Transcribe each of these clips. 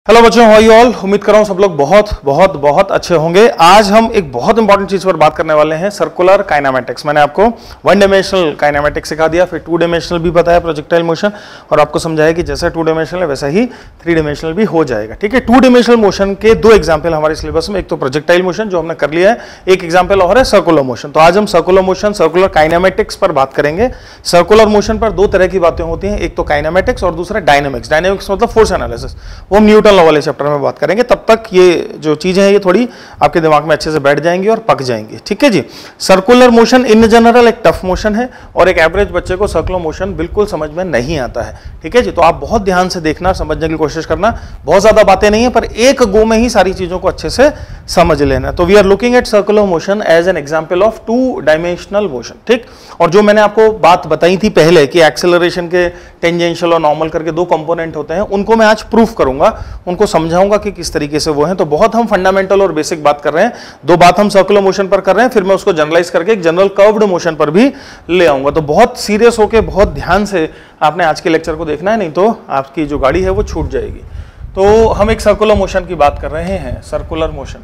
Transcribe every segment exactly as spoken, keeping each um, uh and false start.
Hello बच्चों, how you all. उम्मीद कर रहा हूँ सब लोग बहुत बहुत बहुत अच्छे होंगे। आज हम एक बहुत इंपॉर्टेंट चीज पर बात करने वाले हैं, सर्कुलर काइनेमेटिक्स। मैंने आपको वन डायमेंशनल काइनेमेटिक्स सिखा दिया, फिर टू डायमेंशनल भी बताया प्रोजेक्टाइल मोशन, और आपको समझाया कि जैसा टू डायमेंशनल है वैसा ही थ्री डायमेंशनल भी हो जाएगा। ठीक है, टू डायमेंशनल मोशन के दो एग्जाम्पल हमारे सिलेबस में, एक तो प्रोजेक्टाइल मोशन जो हमने कर लिया है, एक एग्जाम्पल और है सर्कुलर मोशन। तो आज हम सर्कुलर मोशन, सर्कुलर काइनेमेटिक्स पर बात करेंगे। सर्कुलर मोशन पर दो तरह की बातें होती हैं, एक तो काइनेमेटिक्स और दूसरा डायनेमिक्स। डायनेमिक्स मतलब फोर्स एनालिसिस, वो हम न्यूटन लॉ वाले चैप्टर में बात करेंगे। तब तक ये जो चीजें हैं ये थोड़ी आपके दिमाग में अच्छे से बैठ जाएंगी और पक जाएंगी। ठीक है जी। सर्कुलर मोशन इन जनरल एक टफ मोशन है और एक एवरेज बच्चे को सर्कुलर मोशन बिल्कुल समझ में नहीं आता है। ठीक है जी। तो आप बहुत ध्यान से देखना, समझने की कोशिश करना। बहुत ज्यादा बातें नहीं है पर एक गो में ही सारी चीजों को अच्छे से समझ लेना। तो we are looking at circular motion as an example of two dimensional motion. ठीक, और जो मैंने आपको बात बताई थी पहले कि एक्सेलरेशन के टेंजेंशियल और नॉर्मल करके दो कंपोनेंट होते हैं, उनको मैं आज प्रूफ करूंगा, उनको समझाऊंगा कि किस तरीके से वो हैं। तो बहुत हम फंडामेंटल और बेसिक बात कर रहे हैं, दो बात हम सर्कुलर मोशन पर कर रहे हैं, फिर मैं उसको जनरलाइज करके एक जनरल कर्व्ड मोशन पर भी ले आऊंगा। तो बहुत सीरियस होकर बहुत ध्यान से आपने आज के लेक्चर को देखना है, नहीं तो आपकी जो गाड़ी है वो छूट जाएगी। तो हम एक सर्कुलर मोशन की बात कर रहे हैं, circular motion.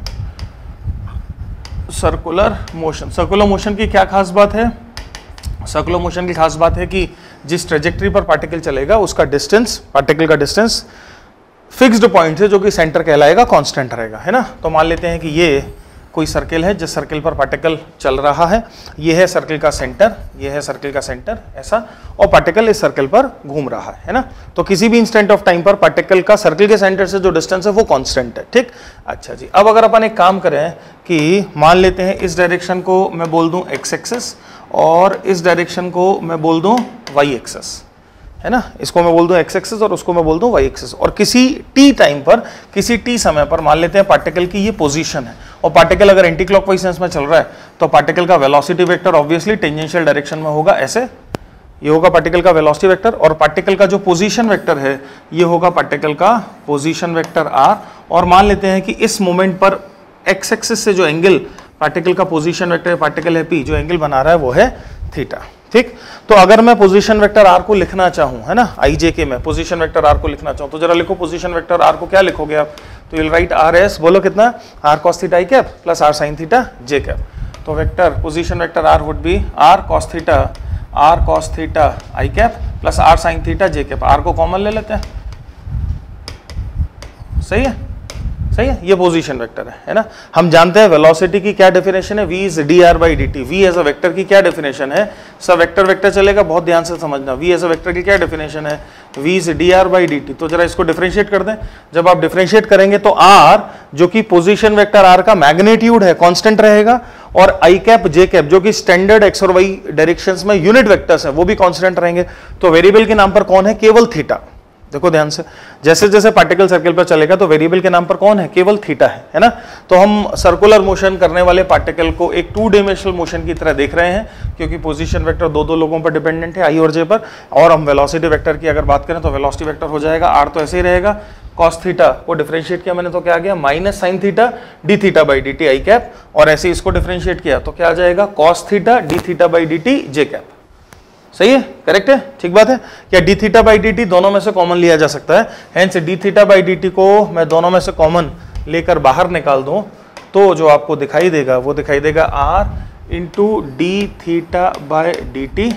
Circular motion circular motion की क्या खास बात है? सर्कुलर मोशन की खास बात है कि जिस ट्रेजेक्टरी पर पार्टिकल चलेगा उसका डिस्टेंस, पार्टिकल का डिस्टेंस फिक्स्ड पॉइंट है जो कि सेंटर कहलाएगा, कांस्टेंट रहेगा, है ना। तो मान लेते हैं कि ये कोई सर्किल है जिस सर्किल पर पार्टिकल चल रहा है, ये है सर्किल का सेंटर, ये है सर्किल का सेंटर ऐसा, और पार्टिकल इस सर्किल पर घूम रहा है, है ना। तो किसी भी इंस्टेंट ऑफ टाइम पर पार्टिकल का सर्किल के सेंटर से जो डिस्टेंस है वो कांस्टेंट है। ठीक, अच्छा जी। अब अगर अपन एक काम करें कि मान लेते हैं इस डायरेक्शन को मैं बोल दूं एक्स एक्सिस और इस डायरेक्शन को मैं बोल दूं वाई एक्सिस, है ना। इसको मैं बोल दूं एक्स एक्सिस और उसको मैं बोल दूं वाई एक्सिस, और किसी टी टाइम पर, किसी टी समय पर मान लेते हैं पार्टिकल की ये पोजीशन है, और पार्टिकल अगर एंटी क्लॉकवाइज सेंस में चल रहा है तो पार्टिकल का velocity vector obviously tangential direction में होगा, ऐसे ये होगा पार्टिकल का वेलोसिटी वेक्टर, और पार्टिकल का जो पोजीशन वेक्टर है ये होगा पार्टिकल का पोजीशन वेक्टर आर। और मान लेते हैं कि इस मोमेंट पर एक्स एक्सिस से जो एंगल पार्टिकल का पोजीशन वेक्टर पार्टिकल है पी, जो एंगल बना रहा है वो है थीटा। ठीक, तो अगर मैं पोजीशन वेक्टर आर को लिखना चाहूं, है ना, आई जे के में पोजीशन वेक्टर आर को लिखना चाहूं, तो जरा लिखो पोजीशन वेक्टर आर को। क्या लिखोगे आप? तो यू राइट आर एस, बोलो कितना, r cos theta i cap plus r sine theta j cap. तो vector position vector r would be r cos theta r cos theta i cap plus r sine theta j cap. आर को common ले लेते हैं, सही है, सही है। ये पोजीशन वेक्टर है, है ना। हम जानते हैं वेलोसिटी की क्या डेफिनेशन है, v is d r by D t. V as a vector की क्या डेफिनेशन है? सब वेक्टर वेक्टर चलेगा, बहुत ध्यान से समझना। v एज अ वेक्टर की क्या डेफिनेशन है? v is d r by D T. तो जरा इसको डिफरेंशिएट कर दें। जब आप डिफरेंशिएट करेंगे तो r जो कि पोजीशन वेक्टर r का मैग्नीट्यूड है कांस्टेंट रहेगा, और i कैप j कैप जो कि स्टैंडर्ड x और y डायरेक्शंस में यूनिट वेक्टर्स हैं वो भी कांस्टेंट रहेंगे। तो वेरिएबल के नाम पर कौन है? केवल थीटा। देखो ध्यान से, जैसे जैसे पार्टिकल सर्किल पर चलेगा तो वेरिएबल के नाम पर कौन है? केवल थीटा है, है ना। तो हम सर्कुलर मोशन करने वाले पार्टिकल को एक टू डायमेंशनल मोशन की तरह देख रहे हैं, क्योंकि पोजीशन वेक्टर दो दो लोगों पर डिपेंडेंट है, आई और जे पर। और हम वेलोसिटी वेक्टर की अगर बात करें तो वेलोसिटी वेक्टर हो जाएगा आर, तो ऐसे ही रहेगा, कॉस थीटा को डिफरेंशिएट किया मैंने तो क्या आ गया, minus sine theta D theta by D t i cap, और ऐसे इसको डिफरेंशिएट किया तो क्या आ जाएगा, cos theta D theta by D t j cap. सही है, करेक्ट है, ठीक बात है। क्या d theta by D t दोनों में से कॉमन लिया जा सकता है? Hence d theta by D t को मैं दोनों में से कॉमन लेकर बाहर निकाल दूं तो जो आपको दिखाई देगा वो दिखाई देगा r into d theta by D T,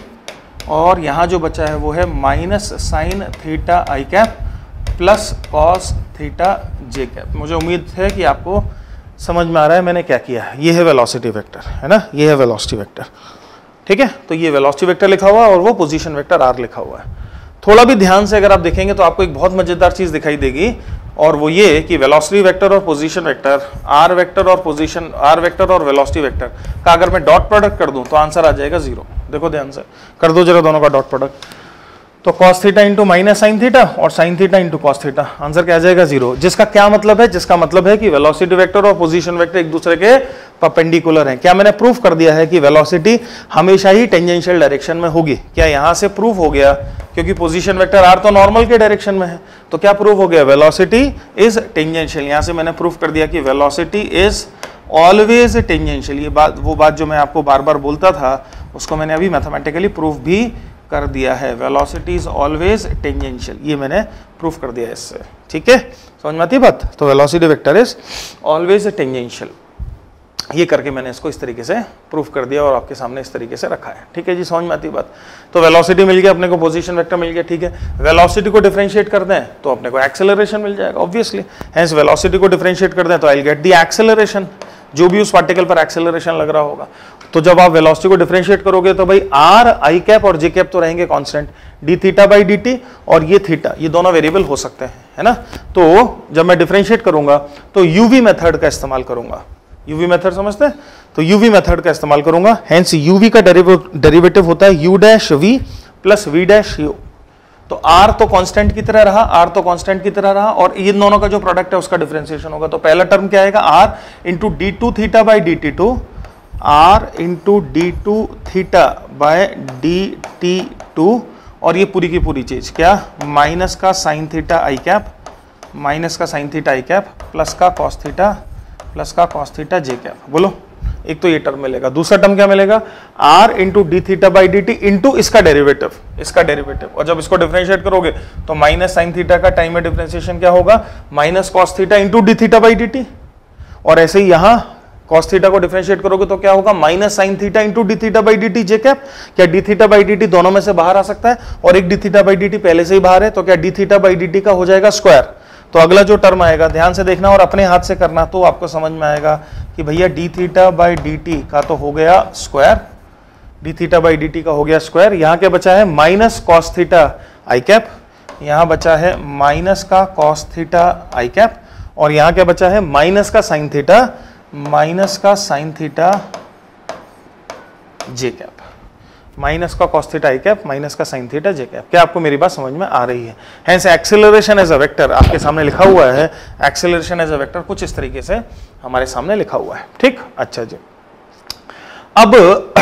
और यहाँ जो बचा है वो है minus sine theta i cap plus cos theta j cap. मुझे उम्मीद है कि आपको समझ में आ रहा है मैंने क्या किया है। ये है वेलोसिटी वेक्टर, है ना, ये है वेलोसिटी वेक्टर। ठीक है, तो ये वेलोसिटी वेक्टर लिखा हुआ है और वो पोजीशन वेक्टर आर लिखा हुआ है। थोड़ा भी ध्यान से अगर आप देखेंगे तो आपको एक बहुत मजेदार चीज दिखाई देगी, और वो ये कि वेलोसिटी वेक्टर और पोजीशन वेक्टर, आर वेक्टर और पोजीशन, आर वेक्टर और वेलोसिटी वेक्टर का अगर मैं डॉट प्रोडक्ट कर दूं तो आंसर आ जाएगा जीरो। देखो ध्यान से कर दो जरा दोनों का डॉट प्रोडक्ट, तो cos theta into minus sine theta और sine theta into cos theta, answer क्या आ जाएगा, जीरो। जिसका क्या मतलब है? जिसका मतलब है कि वेलोसिटी वेक्टर और पोजीशन वेक्टर एक दूसरे के परपेंडिकुलर हैं। क्या मैंने प्रूफ कर दिया है कि वेलोसिटी हमेशा ही टेंजेंशियल डायरेक्शन में होगी? क्या यहां से प्रूफ हो गया? क्योंकि पोजीशन वेक्टर आर तो नॉर्मल के डायरेक्शन में है, तो क्या प्रूफ हो गया, वेलोसिटी इज टेंजेंशियल। यहां से मैंने प्रूफ कर दिया कि वेलोसिटी इज ऑलवेज टेंजेंशियल। ये बात, वो बात जो मैं आपको बार बार बोलता था, उसको मैंने अभी मैथमेटिकली प्रूफ भी कर दिया है, वेलोसिटी इज ऑलवेज टेंजेंशियल, ये मैंने प्रूफ कर दिया है इससे, ठीक है, समझ में आती है बात। तो velocity vector is always tangential, ये करके मैंने इसको इस तरीके से प्रूफ कर दिया और आपके सामने इस तरीके से रखा है, ठीक है जी, समझ में आती है बात। तो वेलोसिटी मिल गया अपने को, पोजीशन वेक्टर मिल गया, ठीक है। वेलोसिटी को डिफरेंशिएट कर दें तो अपने को एक्सेलरेशन मिल जाएगा ऑब्वियसली, हेंस वेलोसिटी को डिफरेंशिएट कर दें तो I will get the acceleration, जो भी उस पार्टिकल पर एक्सेलरेशन लग रहा होगा। तो जब आप वेलोसिटी को डिफरेंशिएट करोगे तो भाई आर, आई कैप और जे कैप तो रहेंगे constant, d theta by D T और ये थीटा, ये दोनों वेरिएबल हो सकते हैं, है ना। तो जब मैं डिफरेंशिएट करूंगा तो यूवी मेथड का इस्तेमाल करूंगा, यूवी मेथड समझते हैं, तो यूवी मेथड का इस्तेमाल करूंगा, हेंस यूवी का डेरिवेटिव होता है u dash v plus v dash u. तो आर तो कांस्टेंट की तरह रहा, आर तो कांस्टेंट की तरह रहा और इन दोनों का जो प्रोडक्ट है उसका डिफरेंशिएशन होगा। तो पहला टर्म क्या आएगा, r into d two theta by D T two, r into d two theta by D T two, और ये पूरी की पूरी चीज क्या, माइनस का sine theta i cap, minus का sine theta i cap plus का कॉस थीटा प्लस का कॉस थीटा जे कैप। बोलो, एक तो ये टर्म मिलेगा, दूसरा टर्म क्या मिलेगा, r into d theta by D t into इसका डेरिवेटिव, इसका डेरिवेटिव, और जब इसको डिफरेंशिएट करोगे तो माइनस साइन थीटा का टाइम में डिफरेंशिएशन क्या होगा, minus cos theta into d theta by D T, और ऐसे ही यहां कॉस थीटा को डिफरेंशिएट करोगे तो क्या होगा, minus sine theta into d theta by D t j cap. क्या d theta by D t दोनों में से बाहर आ सकता है, और एक d theta by D t पहले से ही बाहर है, तो क्या d theta by D T का हो जाएगा स्क्वायर। तो अगला जो टर्म आएगा ध्यान से देखना और अपने हाथ से करना, तो आपको समझ में आएगा कि भैया d theta by D T का तो हो गया square, d theta by D T का हो गया स्क्वायर। यहाँ क्या बचा है, minus cos theta i cap, यहाँ बचा है माइनस का कॉस थीटा आई कैप, और यहाँ क्या बचा है, माइनस का साइन थीटा, माइनस का sine theta j cap, minus का cos theta i cap, minus का साइन थीटा जे कैप। क्या आपको मेरी बात समझ में आ रही है। Hence acceleration as a vector आपके सामने लिखा हुआ है, एक्सेलरेशन एज अ वेक्टर कुछ इस तरीके से हमारे सामने लिखा हुआ है, ठीक। अच्छा जी, अब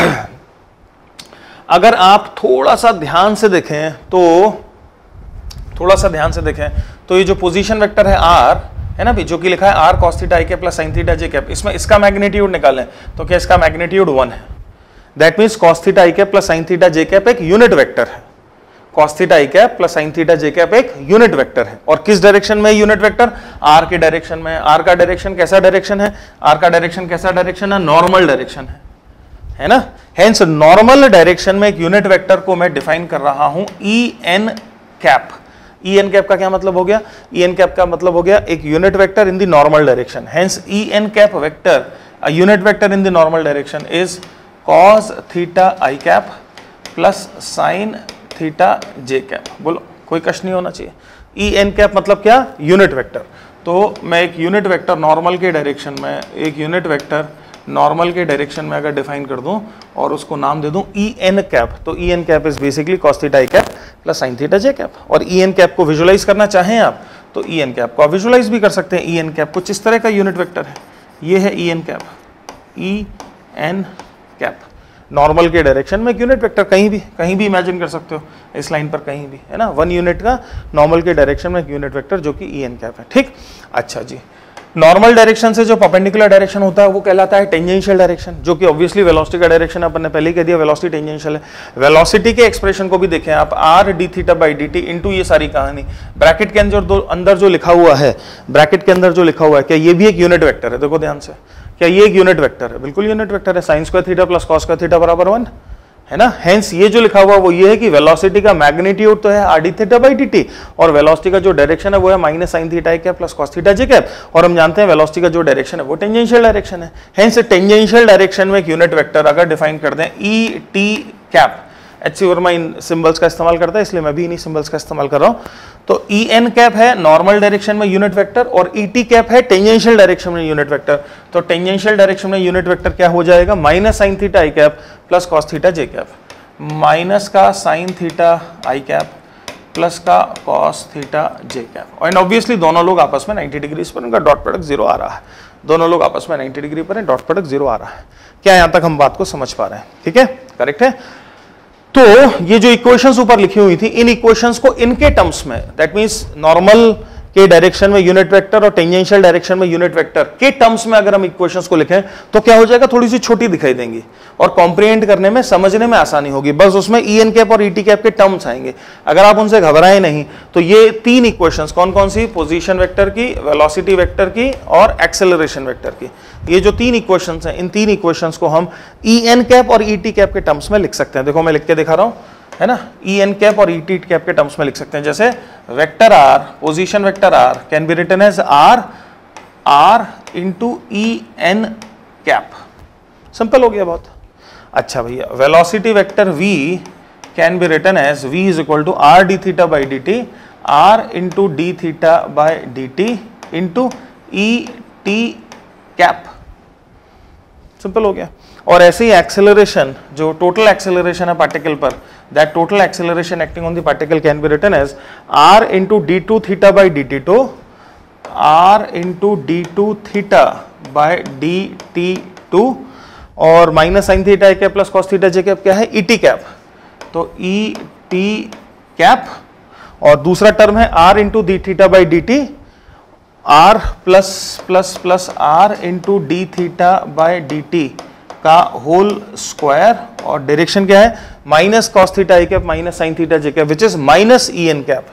अगर आप थोड़ा सा ध्यान से देखें तो थोड़ा सा ध्यान से देखें तो ये जो पोजीशन वेक्टर है आर है ना भी, जो कि लिखा है r cos theta i cap plus sine theta j cap, इसमें इसका मैग्नीट्यूड निकालें तो क्या इसका मैग्नीट्यूड वन है। That means cos theta i cap plus sine theta j cap एक यूनिट वेक्टर है, cos theta i cap plus sine theta j cap एक यूनिट वेक्टर है। और किस डायरेक्शन में यूनिट वेक्टर, आर के डायरेक्शन में। आर का डायरेक्शन कैसा डायरेक्शन है, आर का डायरेक्शन कैसा डायरेक्शन है, नॉर्मल डायरेक्शन है, है ना। हेंस नॉर्मल डायरेक्शन में एक यूनिट वेक्टर को मैं डिफाइन कर रहा हूं e N cap. E N cap का क्या मतलब हो गया, ई एन कैप का मतलब हो गया एक unit vector in the normal direction. Hence e N cap vector, a unit vector in the normal direction is cos theta i cap plus sine theta j cap. बोलो, कोई कष्ट नहीं होना चाहिए। ई एन कैप मतलब क्या, unit vector. तो मैं एक यूनिट वेक्टर नॉर्मल के डायरेक्शन में, एक यूनिट वेक्टर नॉर्मल के डायरेक्शन में अगर डिफाइन कर दूं और उसको नाम दे दूं ई एन कैप, तो e N cap is basically cos theta i cap plus sine theta j cap. और ई एन कैप को विजुअलाइज करना चाहें आप तो ई एन कैप को आप विजुअलाइज भी कर सकते हैं। ई एन कैप कुछ इस तरह का यूनिट वेक्टर है, ये है e N cap, e N cap normal के डायरेक्शन में एक यूनिट वेक्टर, कहीं भी कहीं भी इमेजिन कर सकते हो इस लाइन पर कहीं भी, है ना। वन यूनिट का नॉर्मल के डायरेक्शन में एक यूनिट वेक्टर जो कि ई एन कैप है, ठीक। अच्छा जी, नॉर्मल डायरेक्शन से जो परपेंडिकुलर डायरेक्शन होता है वो कहलाता है टेंजेंशियल डायरेक्शन, जो कि ऑब्वियसली वेलोसिटी का डायरेक्शन अपन ने पहले ही कह दिया, वेलोसिटी टेंजेंशियल है। वेलोसिटी के एक्सप्रेशन को भी देखें आप, r D theta by D t into ये सारी कहानी, ब्रैकेट के अंदर जो अंदर जो लिखा हुआ है, ब्रैकेट के अंदर जो लिखा हुआ है, क्या ये भी एक यूनिट वेक्टर है, देखो ध्यान से, क्या ये एक यूनिट वेक्टर है, बिल्कुल यूनिट वेक्टर है। Sine square theta plus cos square theta बराबर वन, है ना। हेंस ये जो लिखा हुआ वो ये है कि वेलोसिटी का मैग्नीट्यूड तो है r D theta by D T, और वेलोसिटी का जो डायरेक्शन है वो है minus sine theta i cap plus cos theta j cap, और हम जानते हैं वेलोसिटी का जो डायरेक्शन है वो टेंजेंशियल डायरेक्शन है। हेंस टेंजेंशियल डायरेक्शन में एक यूनिट वेक्टर अगर डिफाइन कर दें e T cap, H C Verma इन सिंबल्स का इस्तेमाल करता है इसलिए मैं भी इन्हीं सिंबल्स का इस्तेमाल कर रहा हूं। तो ई एन कैप है नॉर्मल डायरेक्शन में यूनिट वेक्टर, और ई टी कैप है टेंजेंशियल डायरेक्शन में यूनिट वेक्टर। तो टेंजेंशियल डायरेक्शन में यूनिट वेक्टर क्या हो जाएगा, minus sine theta i cap plus cos theta j cap, minus का sine theta i cap plus का कॉस थीटा जे कैप। और ऑब्वियसली दोनों लोग आपस में नाइंटी डिग्रीज पर, उनका डॉट प्रोडक्ट जीरो आ रहा है, दोनों लोग आपस में नाइंटी डिग्री पर है, डॉट प्रोडक्ट जीरो आ रहा है। क्या यहां तक हम बात को समझ पा रहे हैं, ठीक है, करेक्ट है। तो ये जो इक्वेशंस ऊपर लिखी हुई थी, इन इक्वेशंस को इनके टर्म्स में, दैट मींस नॉर्मल के डायरेक्शन में यूनिट वेक्टर और टेंजेंशियल डायरेक्शन में यूनिट वेक्टर के टर्म्स में अगर हम इक्वेशंस को लिखें तो क्या हो जाएगा, थोड़ी सी छोटी दिखाई देंगी और कॉम्प्रिहेंड करने में, समझने में आसानी होगी। बस उसमें ई एन कैप और ई टी कैप के टर्म्स आएंगे, अगर आप उनसे घबराएं नहीं तो ये तीन इक्वेशंस कौन कौन सी, पोजीशन वेक्टर की, वेलोसिटी वेक्टर की और एक्सेलरेशन वेक्टर की, ये जो तीन इक्वेशंस हैं, इन तीन इक्वेशंस को हम ई एन कैप और ई टी कैप के टर्म्स में लिख सकते हैं। देखो मैं लिख के दिखा रहा हूं, है ना, ई एन कैप और ई टी कैप के टर्म्स में लिख सकते हैं। जैसे vector r, position vector r can be written as r r into e N cap, simple हो गया बहुत। अच्छा भैया, velocity vector v can be written as v is equal to r D theta by D t, r into d theta by D t into e T cap, simple हो गया। और ऐसे ही एक्सेलरेशन, जो टोटल एक्सेलरेशन है particle पर, that total acceleration acting on the particle can be written as r into d two theta by D T two, r into d two theta by D T two, और minus sine theta a cap plus cos theta j cap क्या है, E T cap, तो E T cap. और दूसरा term है r into d theta by D t, r plus plus plus r into d theta by D T का whole square, और direction क्या है, minus cos theta a cap minus sine theta j cap, which is minus E N cap,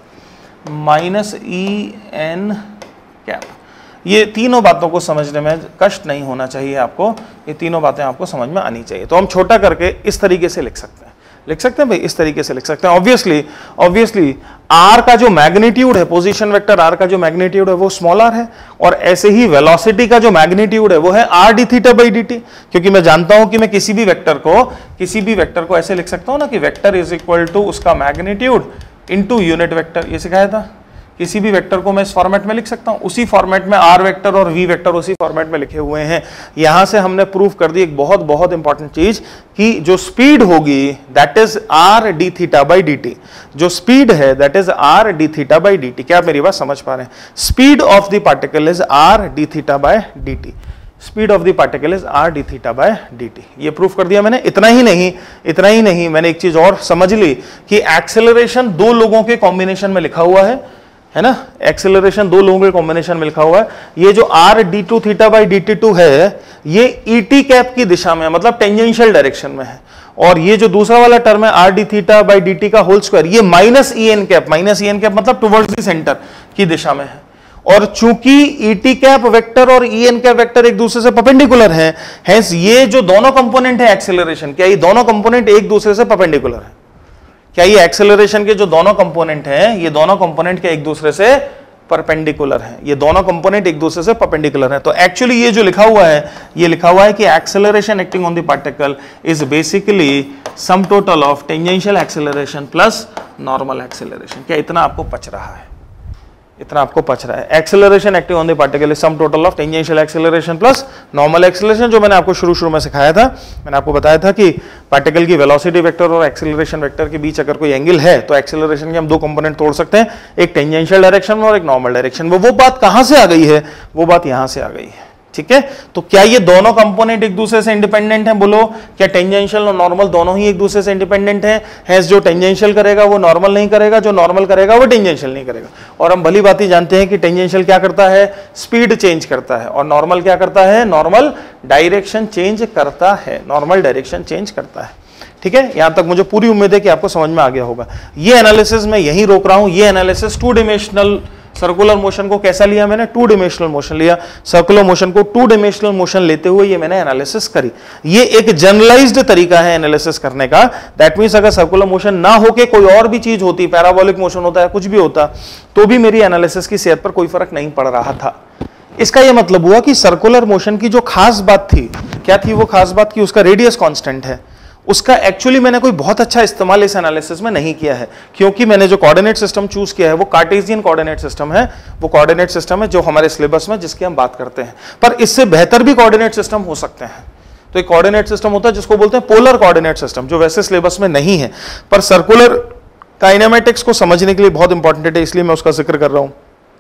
minus E N cap. ये तीनों बातों को समझने में कष्ट नहीं होना चाहिए आपको, ये तीनों बातें आपको समझ में आनी चाहिए। तो हम छोटा करके इस तरीके से लिख सकते हैं, लिख सकते हैं भाई, इस तरीके से लिख सकते हैं। ऑब्वियसली ऑब्वियसली आर का जो मैग्नीट्यूड है, पोजीशन वेक्टर आर का जो मैग्नीट्यूड है वो स्मॉल आर है, और ऐसे ही वेलोसिटी का जो मैग्नीट्यूड है वो है r D theta by D t, क्योंकि मैं जानता हूं कि मैं किसी भी वेक्टर को किसी भी वेक्टर को ऐसे लिख सकता हूं ना कि वेक्टर इज इक्वल टू उसका मैग्नीट्यूड इनटू यूनिट वेक्टर, ये सिखाया था। किसी भी वेक्टर को मैं इस फॉर्मेट में लिख सकता हूं, उसी फॉर्मेट में आर वेक्टर और वी वेक्टर उसी फॉर्मेट में लिखे हुए हैं। यहां से हमने प्रूव कर दी एक बहुत बहुत इंपॉर्टेंट चीज कि जो स्पीड होगी that is r D theta by D t, जो स्पीड है that is r D theta by D T. क्या आप मेरी बात समझ पा रहे हैं? Speed of the particle is r D theta by D t, speed of the particle is r D theta by D T. ये प्रूफ कर दिया मैंने। इतना ही नहीं, इतना ही नहीं, मैंने एक चीज और समझ ली कि एक्सेलरेशन दो लोगों के कॉम्बिनेशन में लिखा हुआ है, है ना, एक्सेलरेशन दो लोगों के कॉम्बिनेशन में लिखा हुआ है। ये जो r d two theta by D T two है ये ई टी कैप की दिशा में, मतलब टेंजेंशियल डायरेक्शन में है, और ये जो दूसरा वाला टर्म है r D theta by D T का होल स्क्वायर ये minus E N cap, minus E N cap मतलब टुवर्ड्स द सेंटर की दिशा में है। और चूंकि ई टी कैप वेक्टर और ई एन कैप वेक्टर एक दूसरे से परपेंडिकुलर हैं, हेंस ये जो दोनों कंपोनेंट है एक्सेलरेशन, क्या ये दोनों कंपोनेंट एक दूसरे से परपेंडिकुलर है? क्या ये एक्सेलरेशन के जो दोनों कंपोनेंट हैं ये दोनों कंपोनेंट के एक दूसरे से परपेंडिकुलर हैं? ये दोनों कंपोनेंट एक दूसरे से परपेंडिकुलर हैं। तो एक्चुअली ये जो लिखा हुआ है, ये लिखा हुआ है कि acceleration acting on the particle is basically sum total of tangential acceleration plus normal acceleration. क्या इतना आपको पच रहा है? इतना आपको पच रहा है? Acceleration acting on the particle is sum total of tangential acceleration plus normal acceleration, जो मैंने आपको शुरू शुरू में सिखाया था। मैंने आपको बताया था कि पार्टिकल की वेलोसिटी वेक्टर और एक्सेलरेशन वेक्टर के बीच अगर कोई एंगल है तो एक्सेलरेशन के हम दो कंपोनेंट तोड़ सकते हैं, एक टेंजेंशियल डायरेक्शन में और एक नॉर्मल डायरेक्शन में। वो बात कहां से आ गई है? वो बात यहां से आ गई है, ठीक है। तो क्या ये दोनों कंपोनेंट एक दूसरे से इंडिपेंडेंट हैं? बोलो, क्या टेंजेंशियल और नॉर्मल दोनों ही एक दूसरे से इंडिपेंडेंट हैं? हैज जो टेंजेंशियल करेगा वो नॉर्मल नहीं करेगा, जो नॉर्मल करेगा वो टेंजेंशियल नहीं करेगा। और हम भली बात ही जानते हैं कि टेंजेंशियल क्या करता है? स्पीड चेंज करता है, और नॉर्मल क्या करता है? नॉर्मल डायरेक्शन चेंज करता है, नॉर्मल डायरेक्शन चेंज करता है, ठीक है। यहां तक मुझे पूरी उम्मीद है कि आपको समझ में आ गया होगा। ये एनालिसिस मैं यहीं रोक रहा हूं। ये analysis two dimensional circular motion को कैसा लिया मैंने? टू डिमेंशनल मोशन लिया। सर्कुलर मोशन को टू डिमेंशनल मोशन लेते हुए ये मैंने एनालिसिस करी। ये एक जनरलाइज्ड तरीका है एनालिसिस करने का। दैट मींस अगर सर्कुलर मोशन ना होके कोई और भी चीज होती, पैराबोलिक मोशन होता है, कुछ भी होता, तो भी मेरी एनालिसिस की सेहत पर कोई फर्क नहीं पड़ रहा था। इसका यह मतलब हुआ कि सर्कुलर मोशन की जो खास बात थी, क्या थी वो खास बात? की उसका रेडियस कांस्टेंट है। उसका एक्चुअली मैंने कोई बहुत अच्छा इस्तेमाल इस एनालिसिस में नहीं किया है, क्योंकि मैंने जो कोऑर्डिनेट सिस्टम चूज किया है वो कार्टेशियन कोऑर्डिनेट सिस्टम है। वो कोऑर्डिनेट सिस्टम है जो हमारे सिलेबस में जिसकी हम बात करते हैं, पर इससे बेहतर भी कोऑर्डिनेट सिस्टम हो सकते हैं। तो एक कोऑर्डिनेट सिस्टम होता है जिसको बोलते हैं पोलर कोऑर्डिनेट सिस्टम, जो वैसे सिलेबस में नहीं है, पर सर्कुलर काइनेमेटिक्स को समझने के लिए बहुत इंपॉर्टेंट है, इसलिए मैं उसका जिक्र कर रहा हूं।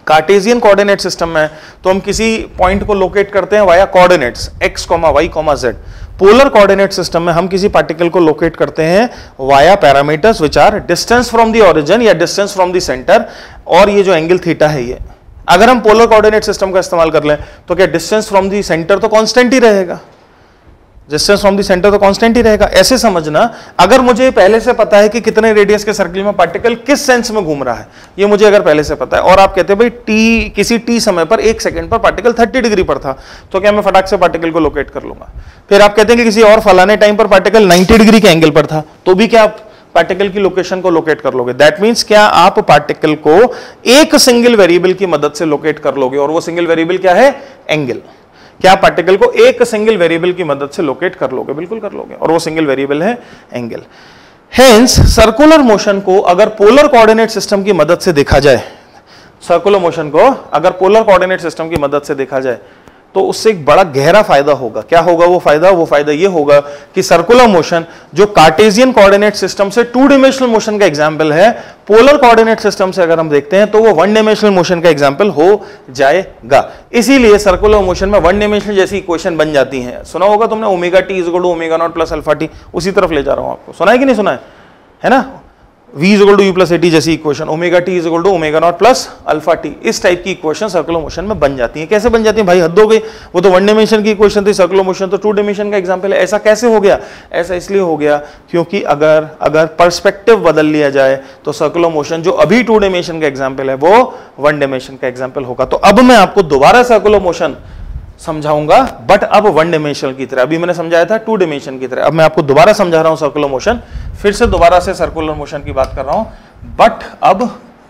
कार्टेशियन कोऑर्डिनेट सिस्टम में तो हम किसी पॉइंट को लोकेट करते हैं via coordinates x comma y comma z. Polar coordinate system में हम किसी पार्टिकल को लोकेट करते हैं via parameters which are distance from the origin या डिस्टेंस फ्रॉम द सेंटर, और ये जो एंगल थीटा है ये, अगर हम पोलर कोऑर्डिनेट सिस्टम का इस्तेमाल कर लें तो क्या डिस्टेंस फ्रॉम द सेंटर तो कांस्टेंट ही रहेगा, डिस्टेंस फ्रॉम द सेंटर तो कांस्टेंट ही रहेगा। ऐसे समझना, अगर मुझे पहले से पता है कि कितने रेडियस के सर्कल में पार्टिकल किस सेंस में घूम रहा है, ये मुझे अगर पहले से पता है, और आप कहते हैं भाई टी किसी टी समय पर एक सेकंड पर पार्टिकल तीस डिग्री पर था, तो क्या मैं फटाक से पार्टिकल को लोकेट कर लूंगा। फिर आप कहते हैं कि किसी और फलाने टाइम पर पार्टिकल नब्बे डिग्री के एंगल पर था, तो भी क्या आप पार्टिकल की लोकेशन को लोकेट कर लोगे। दैट मींस क्या आप पार्टिकल को एक सिंगल वेरिएबल की मदद से लोकेट कर लोगे, और वो सिंगल वेरिएबल क्या है, एंगल। क्या पार्टिकल को एक सिंगल वेरिएबल की मदद से लोकेट कर लोगे, बिल्कुल कर लोगे, और वो सिंगल वेरिएबल है एंगल। हेंस सर्कुलर मोशन को अगर पोलर कोऑर्डिनेट सिस्टम की मदद से देखा जाए, सर्कुलर मोशन को अगर पोलर कोऑर्डिनेट सिस्टम की मदद से देखा जाए तो उससे एक बड़ा गहरा फायदा होगा। क्या होगा वो फायदा? वो फायदा ये होगा कि सर्कुलर मोशन जो कार्टेशियन कोऑर्डिनेट सिस्टम से टू डिमेंशनल मोशन का एग्जांपल है, पोलर कोऑर्डिनेट सिस्टम से अगर हम देखते हैं तो वो वन डिमेंशनल मोशन का एग्जांपल हो जाएगा। इसीलिए सर्कुलर मोशन में वन डिमेंशनल जैसी इक्वेशन बन जाती है। सुना होगा तुमने, omega t is equal to omega naught plus alpha t, उसी तरफ ले जा रहा हूं आपको। सुना है कि नहीं सुना है, है ना? v is equal to u plus a t जैसी equation, omega t is equal to omega naught plus alpha t, इस टाइप की इक्वेशन सर्कुलर मोशन में बन जाती है। कैसे बन जाती है भाई, हद हो गई, वो तो वन डिमेंशन की इक्वेशन थी, सर्कुलर मोशन तो टू डिमेंशन का एग्जांपल है। ऐसा कैसे हो गया? ऐसा इसलिए हो गया क्योंकि अगर अगर पर्सपेक्टिव बदल लिया जाए तो सर्कुलर मोशन जो अभी टू डिमेंशन का एग्जांपल है वो वन डिमेंशन का एग्जांपल होगा। तो अब मैं आपको दोबारा सर्कुलर मोशन समझाऊंगा, बट अब वन डिमेंशनल की तरह। अभी मैंने समझाया था टू डिमेंशन की तरह, अब मैं आपको दोबारा समझा रहा हूं सर्कुलर मोशन, फिर से दोबारा से सर्कुलर मोशन की बात कर रहा हूं, बट अब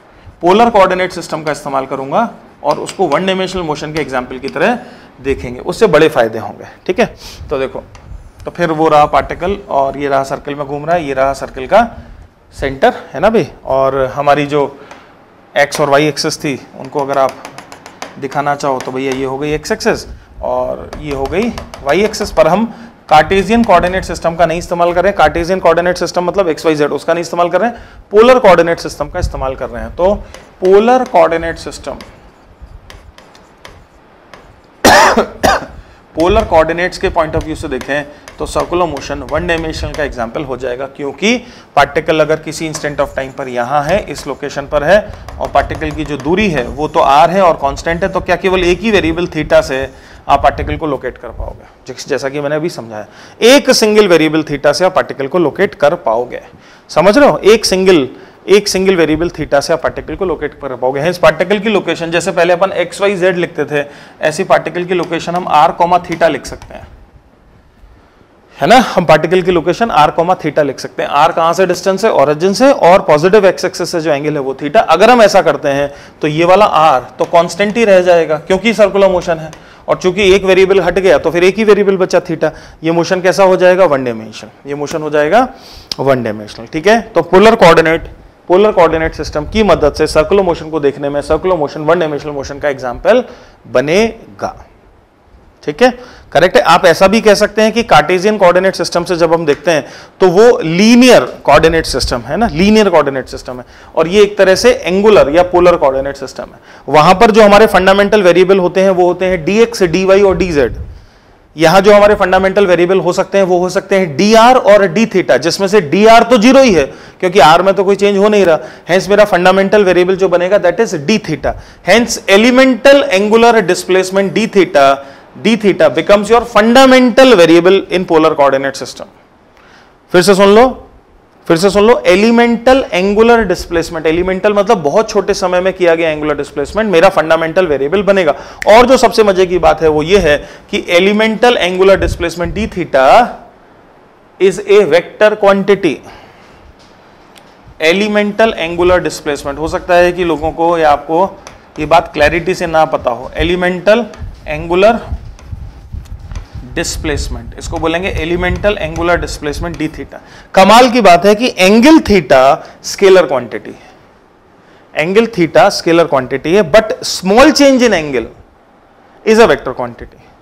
पोलर कोऑर्डिनेट सिस्टम का इस्तेमाल करूंगा और उसको वन डिमेंशनल मोशन के एग्जाम्पल की तरह देखेंगे, उससे बड़े फायदे होंगे। ठीक है, तो देखो, तो फिर वो रहा पार्टिकल और ये रहा सर्कल में घूम रहा है, ये रहा सर्कल का सेंटर, है ना भाई। और हमारी जो एक्स और वाई एक्सिस थी उनको अगर आप दिखाना चाहो तो भैया ये हो गई एक्स एक्सिस और ये हो गई वाई एक्सिस। पर हम कार्टेशियन कोऑर्डिनेट सिस्टम का नहीं इस्तेमाल कर रहे हैं। कार्टेशियन कोऑर्डिनेट सिस्टम मतलब एक्स वाई जेड, उसका नहीं इस्तेमाल कर रहे हैं, पोलर कोऑर्डिनेट सिस्टम का इस्तेमाल कर रहे हैं। तो polar coordinate system polar coordinates के पॉइंट ऑफ व्यू से देखें तो सर्कुलर मोशन वन डायमेंशनल का एग्जांपल हो जाएगा, क्योंकि पार्टिकल अगर किसी इंस्टेंट ऑफ टाइम पर यहाँ है, इस लोकेशन पर है, और पार्टिकल की जो दूरी है वो तो आर है और कांस्टेंट है, तो क्या केवल एक ही वेरिएबल थीटा से आप पार्टिकल को लोकेट कर पाओगे, जैसा कि मैंने अभी समझाया। एक सिंगल वेरिएबल थीटा से आप पार्टिकल को लोकेट कर पाओगे, समझ रहे हो? एक सिंगल एक सिंगल वेरिएबल थीटा से आप पार्टिकल को लोकेट कर पाओगे। है इस पार्टिकल की लोकेशन, जैसे पहले अपन एक्स वाई जेड लिखते थे, ऐसी पार्टिकल की लोकेशन हम आर कॉमा थीटा लिख सकते हैं, है ना? हम पार्टिकल की लोकेशन आर कॉमा थीटा लिख सकते हैं। आर कहां से डिस्टेंस है? ओरिजिन से, और पॉजिटिव एक्स एक्सिस से जो एंगल है वो थीटा। अगर हम ऐसा करते हैं तो ये वाला आर तो कांस्टेंट ही रह जाएगा, क्योंकि सर्कुलर मोशन है, और चूंकि एक वेरिएबल हट गया तो फिर एक ही वेरिएबल बचा थीटा। ये मोशन कैसा हो जाएगा? One dimensional. ये मोशन हो जाएगा वन डायमेंशनल। ठीक है, तो polar coordinate polar coordinate system की मदद से सर्कुलर मोशन को देखने में circular motion one dimensional motion का एग्जांपल बनेगा। ठीक है, करेक्ट है। आप ऐसा भी कह सकते हैं कि कार्टेशियन कोऑर्डिनेट सिस्टम से जब हम देखते हैं तो वो लीनियर कोऑर्डिनेट सिस्टम है ना, लीनियर कोऑर्डिनेट सिस्टम है, और ये एक तरह से एंगुलर या पोलर कोऑर्डिनेट सिस्टम है। वहां पर जो हमारे फंडामेंटल वेरिएबल होते हैं वो होते हैं dx, dy और dz। यहां जो हमारे फंडामेंटल वेरिएबल हो सकते हैं वो हो सकते हैं dr और d थीटा, जिसमें से dr तो जीरो ही है क्योंकि r में तो कोई चेंज हो नहीं रहा। हेंस मेरा फंडामेंटल वेरिएबल जो बनेगा that is d theta. Hence elemental angular displacement d theta d theta becomes your fundamental variable in polar coordinate system। फिर से सुन लो फिर से सुन लो एलिमेंटल एंगुलर डिस्प्लेसमेंट, एलिमेंटल मतलब बहुत छोटे समय में किया गया एंगुलर डिस्प्लेसमेंट मेरा फंडामेंटल वेरिएबल बनेगा। और जो सबसे मजे की बात है वो ये है कि elemental angular displacement d theta is a vector quantity. Elemental angular displacement, हो सकता है कि लोगों को या आपको ये बात क्लैरिटी से ना पता हो, एलिमेंटल एंगुलर डिस्प्लेसमेंट, इसको बोलेंगे elemental angular displacement d theta. कमाल की बात है कि एंगल थीटा स्केलर क्वांटिटी है, एंगल थीटा स्केलर क्वांटिटी है, but small change in angle is a vector quantity.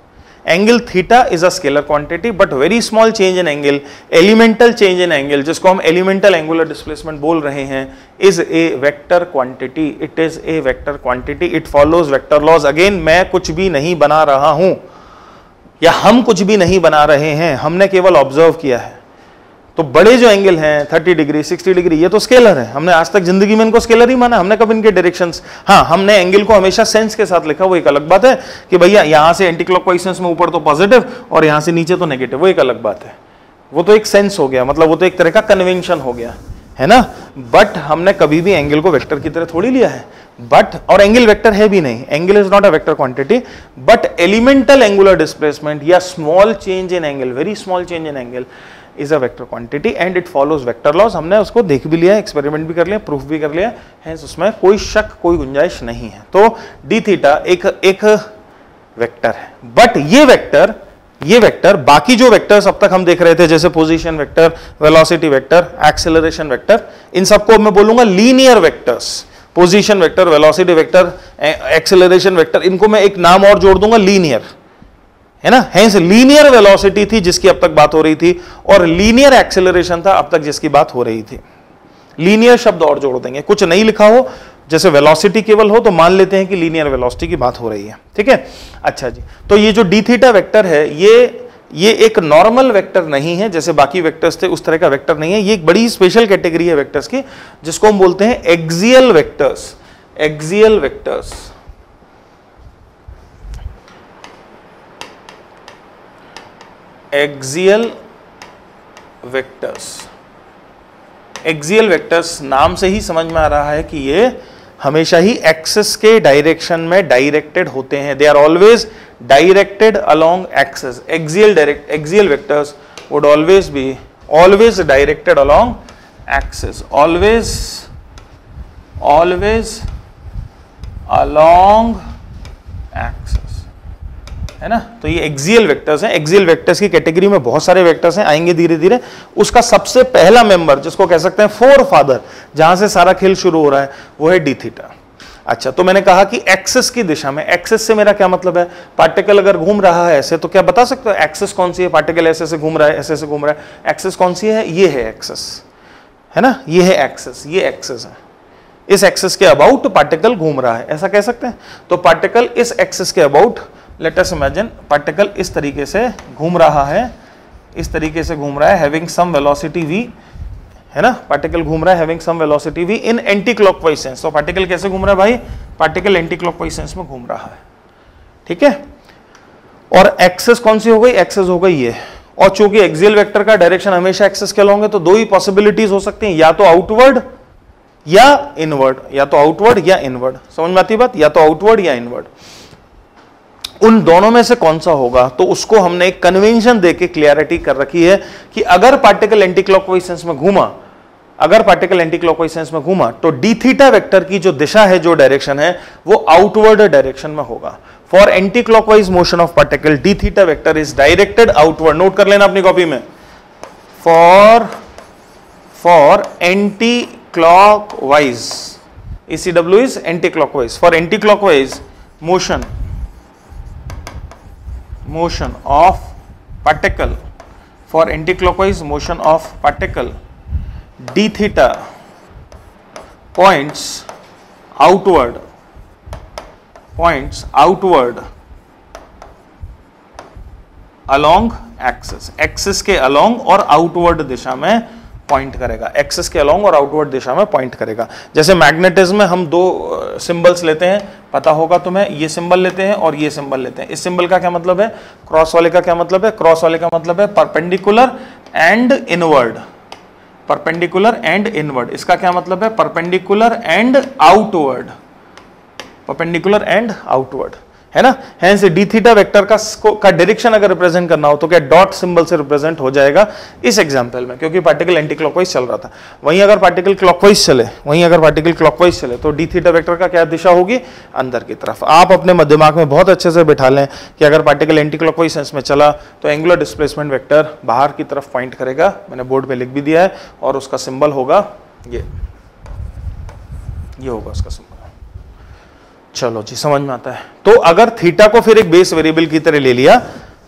Angle theta is a scalar quantity but very small change in angle, elemental change in angle जिसको हम elemental angular displacement बोल रहे हैं, is a vector quantity, it is a vector quantity, it follows vector laws. Again मैं कुछ भी नहीं बना रहा हूं या हम कुछ भी नहीं बना रहे हैं, हमने केवल ऑब्जर्व किया है। तो बड़े जो एंगल हैं थर्टी डिग्री सिक्सटी डिग्री ये तो स्केलर है, हमने आज तक जिंदगी में इनको स्केलर ही माना, हमने कब इनके डायरेक्शंस, हाँ हमने एंगल को हमेशा सेंस के साथ लिखा, वो एक अलग बात है कि भैया यहां से एंटी क्लॉकवाइज सेंस में ऊपर तो पॉजिटिव और यहां से नीचे तो नेगेटिव, वो एक अलग बात है, वो तो एक सेंस हो गया, मतलब वो तो एक तरह का कन्वेंशन हो गया है ना। बट हमने कभी भी एंगल को वेक्टर की तरह थोड़ी लिया है, बट और एंगल वेक्टर है भी नहीं, angle is not a vector quantity, but elemental angular displacement या small change in angle, very small change in angle is a vector quantity and it follows vector laws. हमने उसको देख भी लिया, एक्सपेरिमेंट भी कर लिया, प्रूफ भी कर लिया है, उसमें कोई शक कोई गुंजाइश नहीं है। तो डी थीटा एक एक वेक्टर है, बट ये वेक्टर ये वेक्टर बाकी जो वेक्टर्स अब तक हम देख रहे थे जैसे position vector, velocity vector, acceleration vector, इन सबको मैं बोलूंगा linear vectors. Position vector, velocity vector, acceleration vector, इनको मैं एक नाम और जोड़ दूंगा लीनियर, है ना। हेंस लीनियर वेलोसिटी थी जिसकी अब तक बात हो रही थी और लीनियर एक्सेलरेशन था अब तक जिसकी बात हो रही थी। लीनियर शब्द और जोड़ देंगे, कुछ नहीं लिखा हो जैसे वेलोसिटी केवल हो तो मान लेते हैं कि लीनियर वेलोसिटी की बात हो रही है, ठीक है। अच्छा जी, तो ये जो डी थीटा वेक्टर है ये ये एक नॉर्मल वेक्टर नहीं है जैसे बाकी वेक्टर्स थे उस तरह का वेक्टर नहीं है, ये एक बड़ी स्पेशल कैटेगरी है वेक्टर्स की जिसको हम बोलते हैं axial vectors. Axial vectors axial vectors axial vectors नाम से ही समझ में आ रहा है कि ये हमेशा ही एक्सिस के डायरेक्शन में डायरेक्टेड होते हैं, they are always directed along axis. Axial direct axial vectors would always be always directed along axis, always always along axis, है ना। तो ये एक्सियल वेक्टर्स हैं। एक्सियल वेक्टर्स की कैटेगरी में बहुत सारे वेक्टर्स हैं, आएंगे धीरे धीरे। उसका सबसे पहला मेंबर जिसको कह सकते हैं फोर फादर, जहां से सारा खेल शुरू हो रहा है, वो है डी थीटा। अच्छा, तो मैंने कहा कि एक्सिस की दिशा में, एक्सिस से मेरा क्या मतलब है, पार्टिकल अगर घूम रहा है ऐसे तो क्या बता सकते हो एक्सिस कौन सी है, पार्टिकल ऐसे से घूम रहा है ऐसे से घूम रहा है, एक्सिस कौन सी है, ये है एक्सिस, है ना, ये है एक्सिस, ये एक्सिस है। इस एक्सिस के अबाउट पार्टिकल घूम रहा है, ऐसा कह सकते हैं। तो पार्टिकल इस एक्सिस के about, let us imagine particle इस तरीके से घूम रहा है, इस तरीके से घूम रहा है, हैविंग सम वेलोसिटी v, है ना। पार्टिकल घूम रहा है having some velocity v in anti clockwise sense. तो पार्टिकल कैसे घूम रहा है भाई, पार्टिकल एंटी क्लॉकवाइज सेंस में घूम रहा है, ठीक है। और एक्सिस कौन सी हो गई, एक्सिस हो गई ये। और चूंकि एक्सियल वेक्टर का डायरेक्शन हमेशा एक्सिस के होंगे तो दो ही पॉसिबिलिटीज हो सकती हैं, या तो आउटवर्ड या इनवर्ड, या तो आउटवर्ड या इनवर्ड। समझ में आती बात, या तो आउटवर्ड या इनवर्ड। उन दोनों में से कौन सा होगा, तो उसको हमने एक कन्वेंशन देके क्लियरिटी कर रखी है कि अगर पार्टिकल एंटी क्लॉकवाइज सेंस में घूमा अगर पार्टिकल एंटी क्लॉकवाइज सेंस में घूमा तो डी थीटा वेक्टर की जो दिशा है, जो डायरेक्शन है, वो आउटवर्ड डायरेक्शन में होगा। For anti clockwise motion of particle D theta vector is directed outward. Note कर लेना अपनी कॉपी में, for for anti clockwise, ECW is anti clockwise, for anti clockwise motion motion of particle, for anticlockwise motion of particle, d theta points outward points outward along axis, axis के along और outward दिशा में point करेगा, axis के along और outward दिशा में point करेगा। जैसे मैग्नेटिज्म में हम दो सिंबल्स लेते हैं, पता होगा तुम्हें, ये सिंबल लेते हैं और ये सिंबल लेते हैं। इस सिंबल का क्या मतलब है, क्रॉस वाले का क्या मतलब है, क्रॉस वाले का मतलब है perpendicular and inward, perpendicular and inward. इसका क्या मतलब है, perpendicular and outward, perpendicular and outward, है ना। हेंस डी थीटा वेक्टर का का डायरेक्शन अगर रिप्रेजेंट करना हो तो क्या डॉट सिंबल से रिप्रेजेंट हो जाएगा इस एग्जांपल में, क्योंकि पार्टिकल एंटी क्लॉकवाइज चल रहा था। वहीं अगर पार्टिकल क्लॉकवाइज चले वहीं अगर पार्टिकल क्लॉकवाइज चले तो डी थीटा वेक्टर का क्या दिशा होगी, अंदर की तरफ। आप अपने दिमाग में बहुत अच्छे से बिठा लें कि अगर पार्टिकल एंटी क्लॉकवाइज सेंस में चला तो एंगुलर डिस्प्लेसमेंट वेक्टर बाहर की तरफ पॉइंट करेगा। मैंने बोर्ड पे लिख भी दिया है, और उसका सिंबल होगा ये ये होगा उसका सिंबल। चलो जी, समझ में आता है। तो अगर थीटा को फिर एक बेस वेरिएबल की तरह ले लिया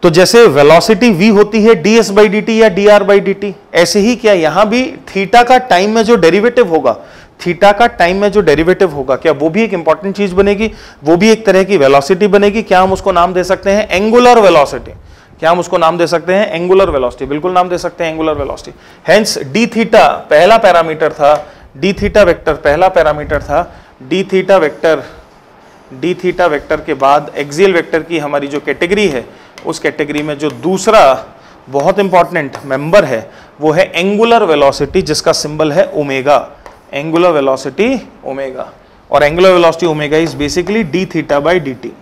तो जैसे वेलोसिटी v होती है ds बाई डी टी या dr बाई डी टी, ऐसे ही क्या यहां भी थीटा का टाइम में जो डेरिवेटिव होगा, थीटा का टाइम में जो डेरिवेटिव होगा, क्या वो भी एक इंपॉर्टेंट चीज बनेगी, वो भी एक तरह की वेलोसिटी बनेगी। क्या हम उसको नाम दे सकते हैं एंगुलर वेलोसिटी, क्या हम उसको नाम दे सकते हैं एंगुलर वेलोसिटी, बिल्कुल नाम दे सकते हैं angular velocity. Hence d theta पहला पैरामीटर था, डी थीटा वेक्टर पहला पैरामीटर था, d theta vector d theta vector के बाद एक्सियल वेक्टर की हमारी जो कैटेगरी है, उस कैटेगरी में जो दूसरा बहुत इंपॉर्टेंट मेंबर है वो है एंगुलर वेलोसिटी, जिसका सिंबल है ओमेगा, एंगुलर वेलोसिटी ओमेगा। और angular velocity omega is basically D theta by D T.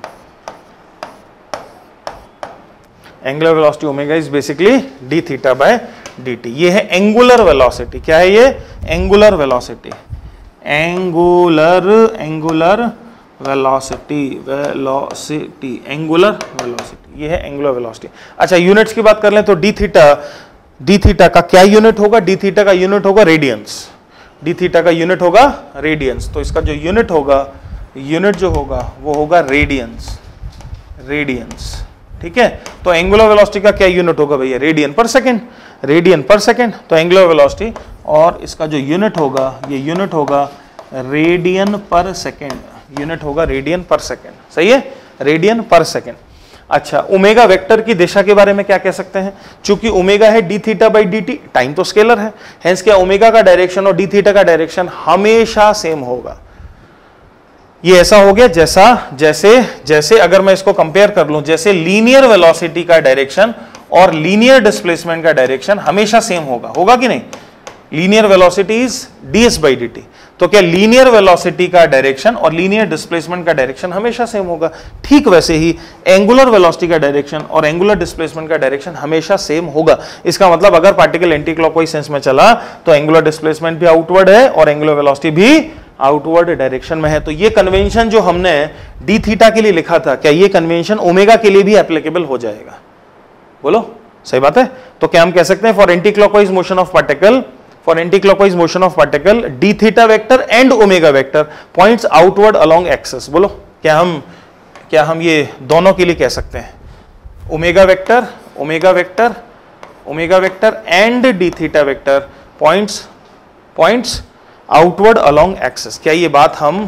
Angular velocity omega is basically D theta by D T. ये है एंगुलर वेलोसिटी। क्या है ये? Angular velocity, angular angular velocity velocity angular velocity, ये है angular velocity. अच्छा, units की बात कर लें तो डी थीटा डी थीटा का क्या यूनिट होगा? डी थीटा का यूनिट होगा रेडियंस, डी थीटा का यूनिट होगा रेडियंस। तो इसका जो यूनिट होगा, यूनिट जो होगा वो होगा रेडियंस, रेडियंस, ठीक है। तो एंगुलर वेलोसिटी का क्या यूनिट होगा भैया? Radian per second, radian per second. तो एंगुलर वेलोसिटी और इसका जो यूनिट होगा, ये यूनिट होगा रेडियन पर सेकंड, यूनिट होगा रेडियन पर सेकंड, सही है, रेडियन पर सेकंड। अच्छा, ओमेगा वेक्टर की दिशा के बारे में क्या कह सकते हैं? चूंकि ओमेगा है D theta by D T, time तो स्केलर है, हेंस क्या ओमेगा का डायरेक्शन और डी थीटा का डायरेक्शन हमेशा सेम होगा। ये ऐसा हो गया जैसा जैसे जैसे अगर मैं इसको कंपेयर कर लूं, जैसे लीनियर वेलोसिटी का डायरेक्शन और लीनियर डिस्प्लेसमेंट का डायरेक्शन हमेशा सेम होगा, होगा कि नहीं? Linear velocity is D S by D T, तो क्या लीनियर वेलोसिटी का डायरेक्शन और लीनियर डिस्प्लेसमेंट का डायरेक्शन हमेशा सेम होगा? ठीक वैसे ही एंगुलर वेलोसिटी का डायरेक्शन और एंगुलर डिस्प्लेसमेंट का डायरेक्शन हमेशा सेम होगा। इसका मतलब अगर पार्टिकल एंटी क्लॉकवाइज सेंस में चला तो एंगुलर डिस्प्लेसमेंट भी आउटवर्ड है और एंगुलर वेलोसिटी भी आउटवर्ड डायरेक्शन में है। तो ये कन्वेंशन जो हमने डी थीटा के लिए लिखा था, क्या ये कन्वेंशन ओमेगा के लिए भी एप्लीकेबल हो जाएगा? बोलो, सही बात है। तो क्या हम कह सकते हैं for anti clockwise motion of particle, for anti clockwise motion of particle D theta vector and omega vector points outward along axis. बोलो, क्या हम क्या हम ये दोनों के लिए कह सकते हैं? Omega vector omega vector omega vector and D theta vector points points outward along axis. क्या ये बात हम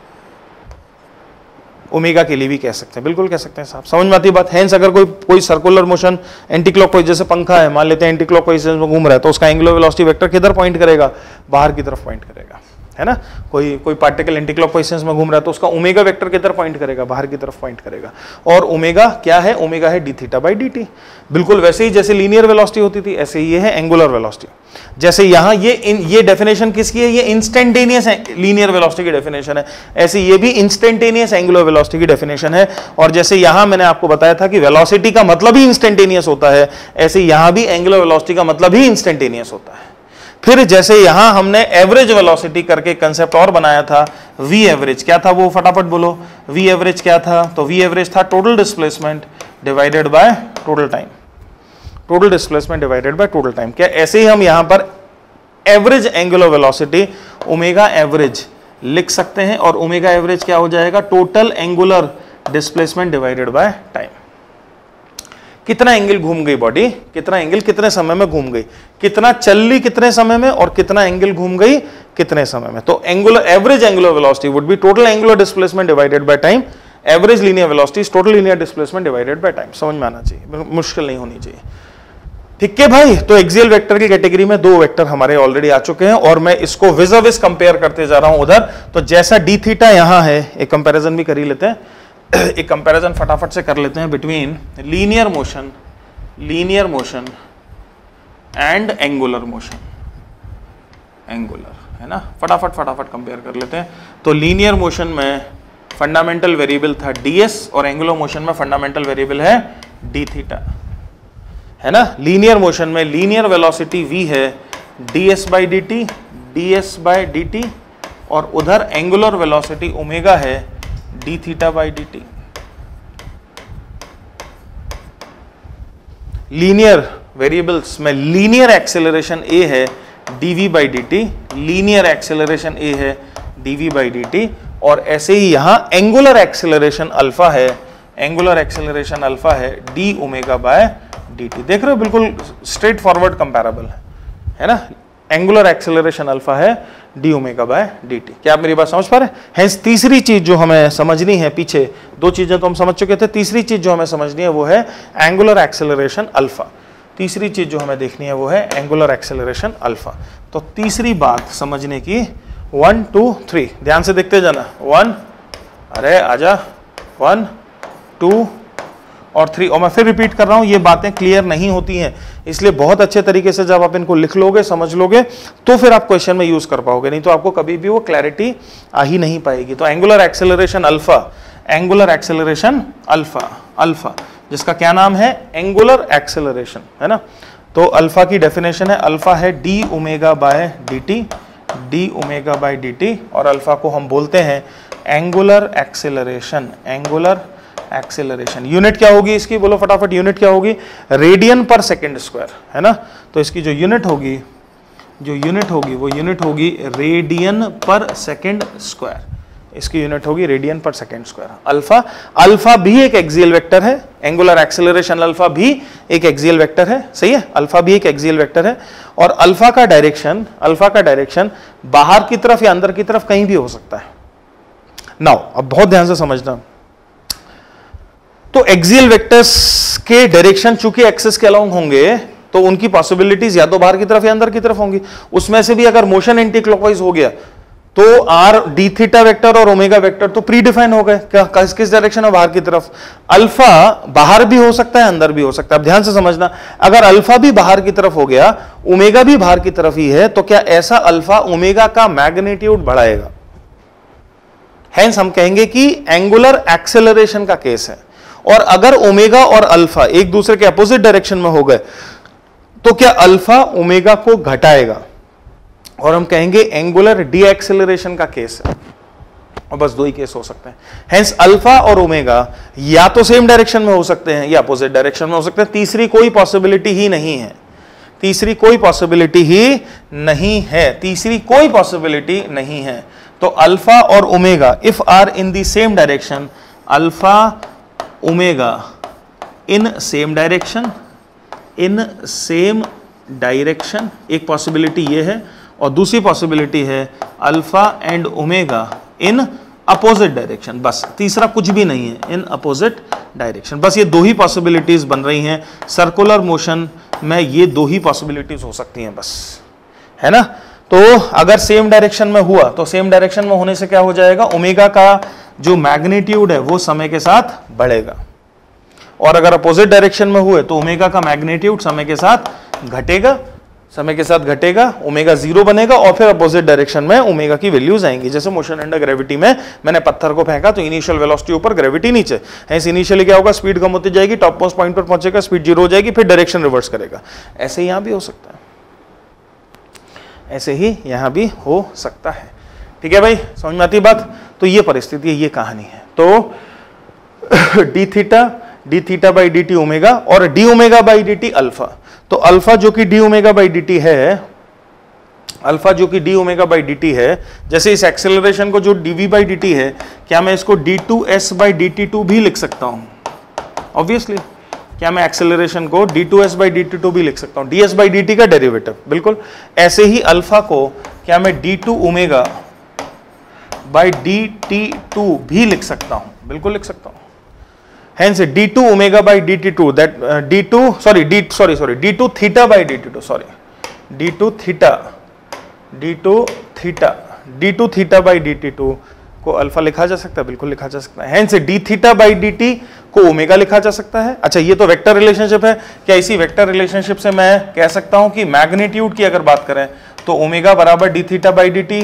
ओमेगा के लिए भी कह सकते हैं? बिल्कुल कह सकते हैं साहब, समझ में आती बात। हेंस अगर कोई कोई सर्कुलर मोशन एंटी क्लॉकवाइज, जैसे पंखा है, मान लेते हैं एंटी क्लॉकवाइज में घूम रहा है, तो उसका एंगुलर वेलोसिटी वेक्टर किधर पॉइंट करेगा? बाहर की तरफ पॉइंट करेगा, है ना। कोई कोई पार्टिकल एंटी क्लॉकवाइज में घूम रहा है तो उसका ओमेगा वेक्टर किधर पॉइंट करेगा? बाहर की तरफ पॉइंट करेगा। और ओमेगा क्या है? ओमेगा है D theta by D T. बिल्कुल वैसे ही जैसे लीनियर वेलोसिटी होती थी, ऐसे ही ये है एंगुलर वेलोसिटी। जैसे यहां ये इन, ये डेफिनेशन किसकी है? ये इंस्टेंटेनियस लीनियर वेलोसिटी की डेफिनेशन है, ऐसे ये भी इंस्टेंटेनियस एंगुलर वेलोसिटी की डेफिनेशन है। और जैसे यहां मैंने आपको बताया था कि वेलोसिटी का मतलब ही इंस्टेंटेनियस होता है, ऐसे यहां भी एंगुलर वेलोसिटी का मतलब ही इंस्टेंटेनियस होता है। फिर जैसे यहां हमने एवरेज वेलोसिटी करके कंसेप्ट और बनाया था, वी एवरेज। क्या था वो? फटाफट बोलो, वी एवरेज क्या था? तो वी एवरेज था total displacement divided by total time, total displacement divided by total time. क्या ऐसे ही हम यहां पर average angular velocity omega average लिख सकते हैं, और ओमेगा एवरेज क्या हो जाएगा? Total angular displacement divided by time. कितना एंगल घूम गई बॉडी, कितना एंगल कितने समय में घूम गई, कितना चल ली कितने समय में, और कितना एंगल घूम गई कितने समय में। तो angular average angular velocity would be total angular displacement divided by time. Average linear velocity is total linear displacement divided by time. समझ में आना चाहिए, मुश्किल नहीं होनी चाहिए। ठीक है भाई। तो एक्सियल वेक्टर की कैटेगरी में दो वेक्टर हमारे ऑलरेडी आ चुके हैं, और मैं इसको विज विज कंपेयर करते जा रहा हूं उधर। तो जैसा डी थीटा यहां है, एक कंपैरिजन भी कर ही लेते हैं, एक कंपैरिजन फटाफट से कर लेते हैं between linear motion linear motion and angular motion, angular, है ना। फटाफट फटाफट कंपेयर कर लेते हैं। तो लीनियर मोशन में फंडामेंटल वेरिएबल था ds, और एंगुलर मोशन में फंडामेंटल वेरिएबल है डी थीटा, है ना। लीनियर मोशन में लीनियर वेलोसिटी v है ds by D T, ds by D T, और उधर एंगुलर वेलोसिटी ओमेगा है D theta by D T. Linear variables में लीनियर एक्सेलरेशन a है dv by D T, linear acceleration a है dv by D T, और ऐसे ही यहां एंगुलर एक्सेलरेशन अल्फा है एंगुलर एक्सेलरेशन अल्फा है D omega by D T. देख रहे हो, बिल्कुल स्ट्रेट फॉरवर्ड कंपैरेबल है, है ना। एंगुलर एक्सेलरेशन अल्फा है D omega by D T. क्या आप मेरी बात समझ पा रहे हैं? हेंस तीसरी चीज जो हमें समझनी है, पीछे दो चीजें तो हम समझ चुके थे, तीसरी चीज जो हमें समझनी है वो है एंगुलर एक्सेलरेशन अल्फा। तीसरी चीज जो हमें देखनी है वो है एंगुलर एक्सेलरेशन अल्फा। तो तीसरी बात समझने की, वन टू थ्री, ध्यान से देखते जाना। वन, अरे आजा, वन टू और थ्री। और मैं फिर रिपीट कर रहा हूं, ये बातें क्लियर नहीं होती हैं, इसलिए बहुत अच्छे तरीके से जब आप इनको लिख लोगे, समझ लोगे, तो फिर आप क्वेश्चन में यूज कर पाओगे, नहीं तो आपको कभी भी वो क्लैरिटी आ ही नहीं पाएगी। तो angular acceleration alpha, angular acceleration alpha, alpha जिसका क्या नाम है? एंगुलर एक्सेलरेशन, है ना। तो अल्फा की डेफिनेशन है, अल्फा है D omega by D T, D omega by D T, और अल्फा को हम बोलते हैं angular acceleration, angular acceleration. Unit क्या होगी इसकी, बोलो फटाफट, यूनिट क्या होगी? रेडियन पर सेकेंड स्क्वायर, है ना। तो इसकी जो यूनिट होगी, जो यूनिट होगी वो यूनिट होगी रेडियन पर सेकेंड स्क्वायर। इसकी यूनिट होगी रेडियन पर सेकेंड स्क्वायर। अल्फा, अल्फा भी एक एक्सियल वेक्टर है, एंगुलर एक्सेलरेशन अल्फा भी एक एक्सियल वेक्टर है, सही है। अल्फा भी एक एक्सियल वेक्टर है, और अल्फा का डायरेक्शन, अल्फा का डायरेक्शन बाहर की तरफ या अंदर की तरफ कहीं भी हो सकता है। नाउ अब बहुत ध्यान से समझना, तो एक्सियल वेक्टर्स के डायरेक्शन चूंकि एक्सिस के अलोंग होंगे, तो उनकी पॉसिबिलिटीज या तो बाहर की तरफ या अंदर की तरफ होंगी। उसमें से भी अगर मोशन एंटी क्लॉकवाइज हो गया तो आर डी थीटा वेक्टर और ओमेगा वेक्टर तो प्री डिफाइन हो गए, क्या किस किस डायरेक्शन में? बाहर की तरफ। अल्फा बाहर भी हो सकता है, अंदर भी हो सकता है। अब ध्यान से समझना, अगर अल्फा भी बाहर की तरफ हो गया, ओमेगा भी बाहर की तरफ ही है, तो क्या ऐसा अल्फा ओमेगा का मैग्नीट्यूड बढ़ाएगा? हेंस हम कहेंगे कि एंगुलर एक्सेलरेशन का केस है। और अगर ओमेगा और अल्फा एक दूसरे के अपोजिट डायरेक्शन में हो गए, तो क्या अल्फा ओमेगा को घटाएगा, और हम कहेंगे एंगुलर डी एक्सेलरेशन का केस है। और बस दो ही केस हो सकते हैं। हेंस अल्फा और ओमेगा या तो सेम डायरेक्शन में हो सकते हैं या अपोजिट डायरेक्शन में हो सकते हैं। तीसरी कोई पॉसिबिलिटी ही नहीं है, तीसरी कोई पॉसिबिलिटी ही नहीं है, तीसरी कोई पॉसिबिलिटी नहीं है। तो अल्फा और omega if are in the same direction, alpha omega in same direction, in same direction, एक पॉसिबिलिटी ये है, और दूसरी पॉसिबिलिटी है alpha and omega in opposite direction. बस तीसरा कुछ भी नहीं है, इन अपोजिट डायरेक्शन। बस ये दो ही पॉसिबिलिटीज बन रही हैं सर्कुलर मोशन में, ये दो ही पॉसिबिलिटीज हो सकती हैं बस, है ना। तो अगर सेम डायरेक्शन में हुआ, तो सेम डायरेक्शन में होने से क्या हो जाएगा? ओमेगा का जो मैग्नीट्यूड है वो समय के साथ बढ़ेगा, और अगर अपोजिट डायरेक्शन में हुए तो ओमेगा का मैग्नीट्यूड समय के साथ घटेगा, समय के साथ घटेगा, ओमेगा जीरो बनेगा, और फिर अपोजिट डायरेक्शन में ओमेगा की वैल्यूज आएंगी। जैसे मोशन अंडर ग्रेविटी में मैंने पत्थर को फेंका तो इनिशियल वेलोसिटी ऊपर, ग्रेविटी नीचे, ऐसे इनिशियली क्या होगा? स्पीड कम होती जाएगी, टॉप मोस्ट पॉइंट पर पहुंचेगा, स्पीड जीरो हो जाएगी, फिर डायरेक्शन रिवर्स करेगा। ऐसे यहां भी हो सकता है, ऐसे ही यहां भी हो सकता है। ठीक है भाई, समझ में आती बात? तो ये परिस्थिति है, ये कहानी है। तो D theta, D theta by D T omega, और D omega by D T alpha. तो अल्फा जो कि D omega by D T है, अल्फा जो कि D omega by D T है, जैसे इस एक्सेलरेशन को जो डीवी बाई डी टी है, क्या मैं इसको D two S by D T two भी लिख सकता हूं? ऑब्वियसली, क्या मैं एक्सेलरेशन को D two S by D T two भी लिख सकता हूं? D S by D T का डेरिवेटिव, बिल्कुल। ऐसे ही अल्फा को क्या मैं D two omega by D T two भी लिख सकता हूं? बिल्कुल लिख सकता हूं। Hence d two omega by d t two, that uh, d two sorry d sorry sorry d two theta by d t two, sorry d two theta d two theta d two theta by d t two को alpha लिखा जा सकता है, बिल्कुल लिखा जा सकता है। Hence d theta by dt को ओमेगा लिखा जा सकता है। अच्छा, ये तो वेक्टर रिलेशनशिप है। क्या इसी वेक्टर रिलेशनशिप से मैं कह सकता हूं कि मैग्नीट्यूड की अगर बात करें तो ओमेगा बराबर d theta by dt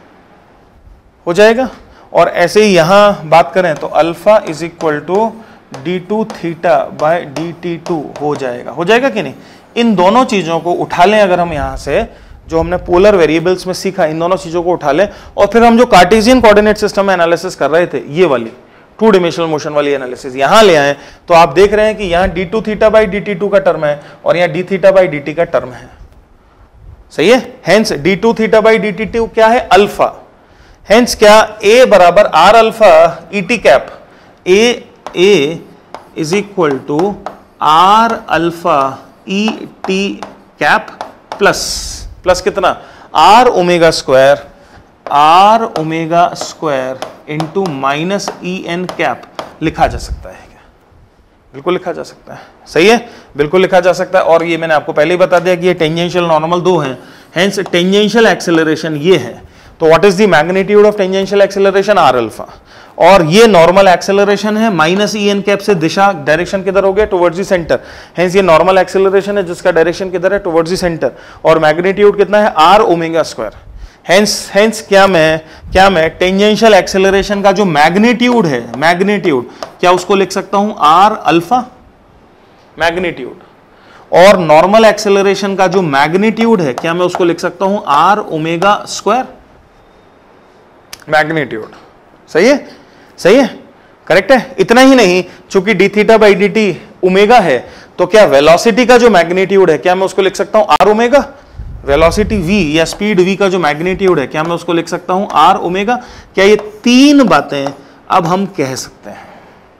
हो जाएगा, और ऐसे ही यहां बात करें तो alpha is equal to D two theta by D T two हो जाएगा, हो जाएगा कि नहीं? इन दोनों चीजों को उठा लें अगर हम यहां से, जो हमने पोलर वेरिएबल्स में सीखा, इन दोनों चीजों को उठा लें, और फिर हम जो कार्टेशियन कोऑर्डिनेट सिस्टम में एनालिसिस कर रहे थे, ये वाली टू डिमेंशनल मोशन वाली एनालिसिस यहां ले आए, तो आप देख रहे हैं कि यहां D two theta by D T two का टर्म है और यहां D theta by D T का टर्म है, सही है। Hence D two theta by D T two क्या है? अल्फा। हेंस क्या ए बराबर R alpha E T cap, A A is equal to are alpha E T cap plus plus कितना R omega square R omega square into minus E N cap लिखा जा सकता है क्या? बिल्कुल लिखा जा सकता है, सही है, बिल्कुल लिखा जा सकता है। और ये मैंने आपको पहले ही बता दिया कि ये टेंजेंशियल नॉर्मल दो हैं, हेंस टेंजेंशियल एक्सेलरेशन ये है। तो what is the magnitude of tangential acceleration? R alpha. और ये नॉर्मल एक्सेलरेशन है, माइनस ई एन कैप से दिशा डायरेक्शन किधर हो गया? Towards the centre. हेंस ये नॉर्मल एक्सेलरेशन है जिसका डायरेक्शन किधर है? Towards the centre. और मैग्नीट्यूड कितना है? R omega square. Hence hence क्या मैं क्या मैं टेंजेंशियल एक्सेलरेशन का जो मैग्नीट्यूड है, मैग्नीट्यूड क्या उसको लिख सकता हूं? R alpha magnitude. और नॉर्मल एक्सेलरेशन का जो मैग्नीट्यूड है क्या मैं उसको लिख सकता हूं? R omega square magnitude. सही है, सही है, करेक्ट है। इतना ही नहीं, चूंकि D theta by D T omega है, तो क्या वेलोसिटी का जो मैग्नीट्यूड है क्या मैं उसको लिख सकता हूं? R omega. वेलोसिटी v या स्पीड v का जो मैग्नीट्यूड है क्या मैं उसको लिख सकता हूं? R omega. क्या ये तीन बातें अब हम कह सकते हैं?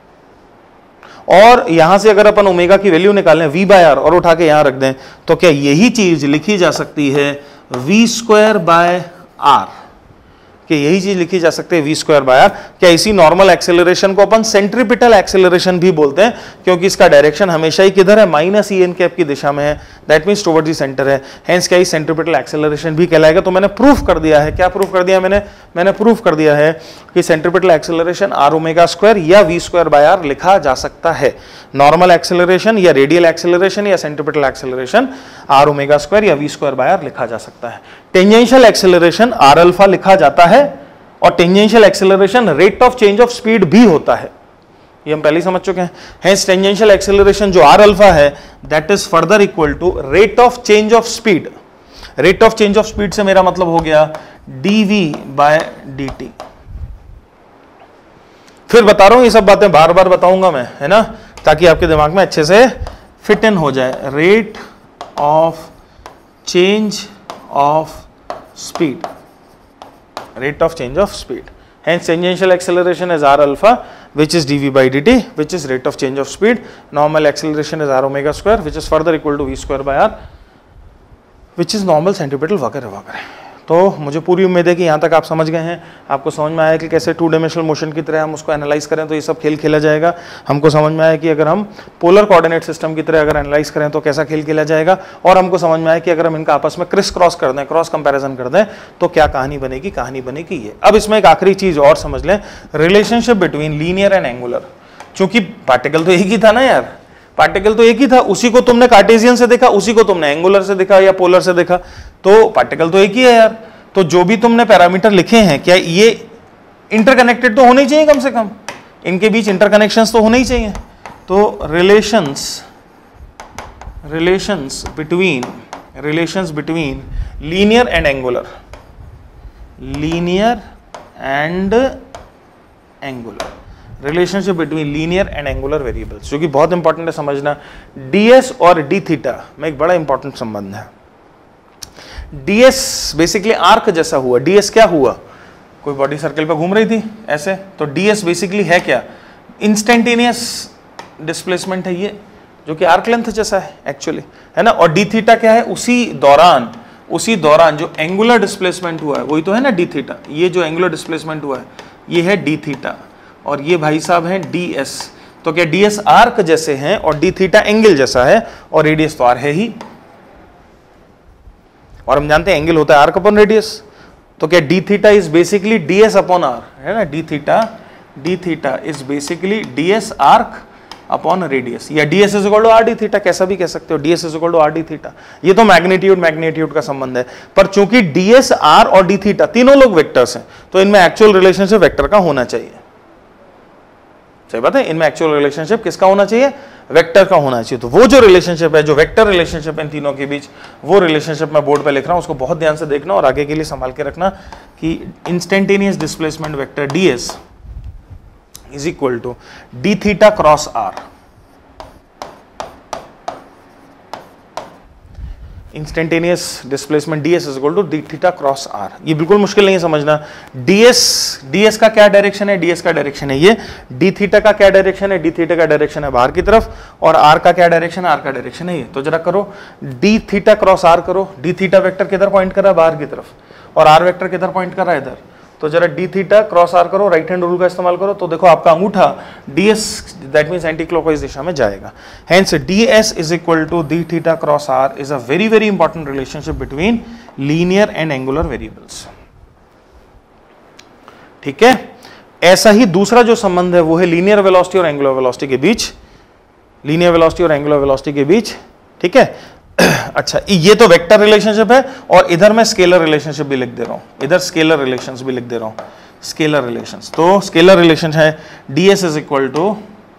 और यहां से अगर अपन ओमेगा की वैल्यू निकालें v बाय आर और उठा के यहां रख दें, तो क्या यही चीज लिखी जा सकती है v स्क्वायर बाय आर? कि यही चीज लिखी जा सकती है v स्क्वायर बाय आर। क्या इसी नॉर्मल एक्सेलरेशन को अपन सेंट्रीपिटल एक्सेलरेशन भी बोलते हैं, क्योंकि इसका डायरेक्शन हमेशा ही किधर है? माइनस ई एन कैप की दिशा में है, that means towards the centre है। हेंस क्या सेंट्रीपिटल एक्सेलरेशन भी कहलाएगा। तो मैंने प्रूफ कर दिया है, क्या प्रूफ कर दिया मैंने मैंने प्रूफ कर दिया है कि centripetal acceleration R omega square या v स्क्वायर बाय आर लिखा जा सकता है। नॉर्मल एक्सेलरेशन या रेडियल एक्सेलरेशन या centripetal acceleration R omega square या v स्क्वायर बाय आर लिखा जा सकता है। टेंजेंशियल एक्सेलरेशन आर अल्फा लिखा जाता है, और tangential acceleration rate of change of speed भी होता है, ये हम पहले ही समझ चुके हैं। हेंस टेंजेंशियल एक्सेलरेशन जो आर अल्फा है that is further equal to rate of change of speed. Rate of change of speed से मेरा मतलब हो गया डीवी बाय dt। फिर बता रहा हूं, ये सब बातें बार बार बताऊंगा मैं, है ना, ताकि आपके दिमाग में अच्छे से फिट इन हो जाए। Rate of change of speed, rate of change of speed. Hence tangential acceleration is r alpha, which is dv by dt, which is rate of change of speed. Normal acceleration is r omega square, which is further equal to v square by r, which is normal centripetal वगैरह वगैरह। तो मुझे पूरी उम्मीद है कि यहाँ तक आप समझ गए हैं, आपको समझ में आया कि कैसे टू डायमेंशनल मोशन की तरह हम उसको एनालाइज करें तो ये सब खेल खेला जाएगा। हमको समझ में आया कि अगर हम पोलर कोऑर्डिनेट सिस्टम की तरह अगर एनालाइज करें तो कैसा खेल खेला जाएगा, और हमको समझ में आया कि अगर हम इनका आपस में क्रिस क्रॉस कर दें, क्रॉस कंपैरिजन कर दें, तो क्या कहानी बनेगी? कहानी बनेगी ये। अब इसमें एक आखिरी चीज और समझ लें, relationship between linear and angular. चूंकि पार्टिकल तो एक ही था ना यार, पार्टिकल तो एक ही था, उसी को तुमने कार्टेशियन से देखा, उसी को तुमने एंगुलर से देखा या पोलर से देखा, तो पार्टिकल तो एक ही है यार। तो जो भी तुमने पैरामीटर लिखे हैं क्या ये इंटरकनेक्टेड तो होने ही चाहिए, कम से कम इनके बीच इंटरकनेक्शंस तो होने ही चाहिए। तो relations relations between relations between linear and angular, linear and angular, relationship between linear and angular variables, जो कि बहुत इंपॉर्टेंट है समझना। डीएस और डी थीटा में एक बड़ा इंपॉर्टेंट संबंध है। डीएस बेसिकली आर्क जैसा हुआ। डीएस क्या हुआ? कोई बॉडी सर्कल पे घूम रही थी ऐसे, तो डीएस बेसिकली है क्या? इंस्टेंटेनियस डिस्प्लेसमेंट है ये, जो कि आर्क लेंथ जैसा है एक्चुअली, है ना। और डी थीटा क्या है? उसी दौरान उसी दौरान जो एंगुलर डिस्प्लेसमेंट हुआ है वही तो है ना डी थीटा। ये जो एंगुलर डिस्प्लेसमेंट हुआ है ये है डी थीटा, और ये भाई साहब हैं डी एस। तो क्या डी एस आर्क जैसे हैं और डी थीटा एंगल जैसा है, और रेडियस तो आर है ही, और हम जानते हैं एंगल होता है आर्क अपॉन रेडियस। तो क्या d theta is basically d s upon r, है ना। D theta D theta is basically d s arc upon radius, या d s is equal to r D theta, कैसा भी कह सकते हो, d s is equal to r D theta. ये तो मैग्नीट्यूड मैग्नीट्यूड का संबंध है, पर चूंकि डी एस आर और डी थीटा तीनों लोग वेक्टर्स हैं, तो इनमें एक्चुअल रिलेशनशिप वेक्टर का होना चाहिए। सही बात है, इनमें एक्चुअल रिलेशनशिप किसका होना चाहिए? वेक्टर का होना चाहिए। तो वो जो रिलेशनशिप है, जो वेक्टर रिलेशनशिप है इन तीनों के बीच, वो रिलेशनशिप मैं बोर्ड पे लिख रहा हूं, उसको बहुत ध्यान से देखना और आगे के लिए संभाल के रखना कि instantaneous displacement vector ds is equal to d theta cross r. Instantaneous displacement ds is equal to d theta cross r। ये बिल्कुल मुश्किल नहीं है समझना। ds ds का क्या डायरेक्शन है, ds का डायरेक्शन है ये, d थीटा का क्या डायरेक्शन है, d थीटा का डायरेक्शन है बाहर की तरफ, और r का क्या डायरेक्शन है, r का डायरेक्शन है ये। तो जरा करो d थीटा क्रॉस r करो, d थीटा वेक्टर किधर पॉइंट कर रहा है, बाहर की तरफ, और r वेक्टर किधर पॉइंट कर रहा है, इधर। तो जरा d थीटा क्रॉस r करो, राइट हैंड रूल का इस्तेमाल करो, तो देखो आपका अंगूठा ds that means anti clockwise दिशा में जाएगा। Hence ds is equal to d theta cross r is a very very important relationship between linear and angular variables. ठीक है, ऐसा ही दूसरा जो संबंध है वो है लीनियर वेलोसिटी और एंगुलर वेलोसिटी के बीच, लीनियर वेलोसिटी और एंगुलर वेलोसिटी के बीच। ठीक है, अच्छा ये तो वेक्टर रिलेशनशिप है, और इधर मैं स्केलर रिलेशनशिप भी लिख दे रहा हूं, इधर स्केलर रिलेशंस भी लिख दे रहा हूं, स्केलर रिलेशंस। तो स्केलर रिलेशन है ds is equal to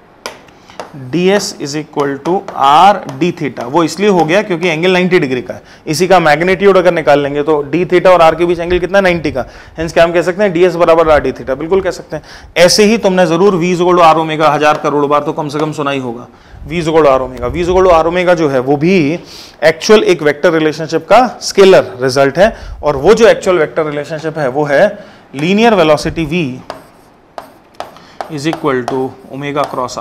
ds is equal to r D theta. वो इसलिए हो गया क्योंकि एंगल नाइंटी डिग्री का है, इसी का मैग्नीट्यूड अगर निकाल लेंगे तो d थीटा और r के बीच एंगल कितना नाइंटी का, हेंस क्या हम कह सकते हैं ds बराबर r d थीटा, बिल्कुल कह सकते हैं। ऐसे ही तुमने जरूर v is equal to r omega हजार करोड़ बार तो कम से कम सुना ही होगा, v is equal to r omega. v is equal to r omega जो है वो भी एक्चुअल एक वेक्टर रिलेशनशिप का स्केलर रिजल्ट है, और वो जो एक्चुअल वेक्टर रिलेशनशिप है वो है linear velocity v is equal to omega cross r,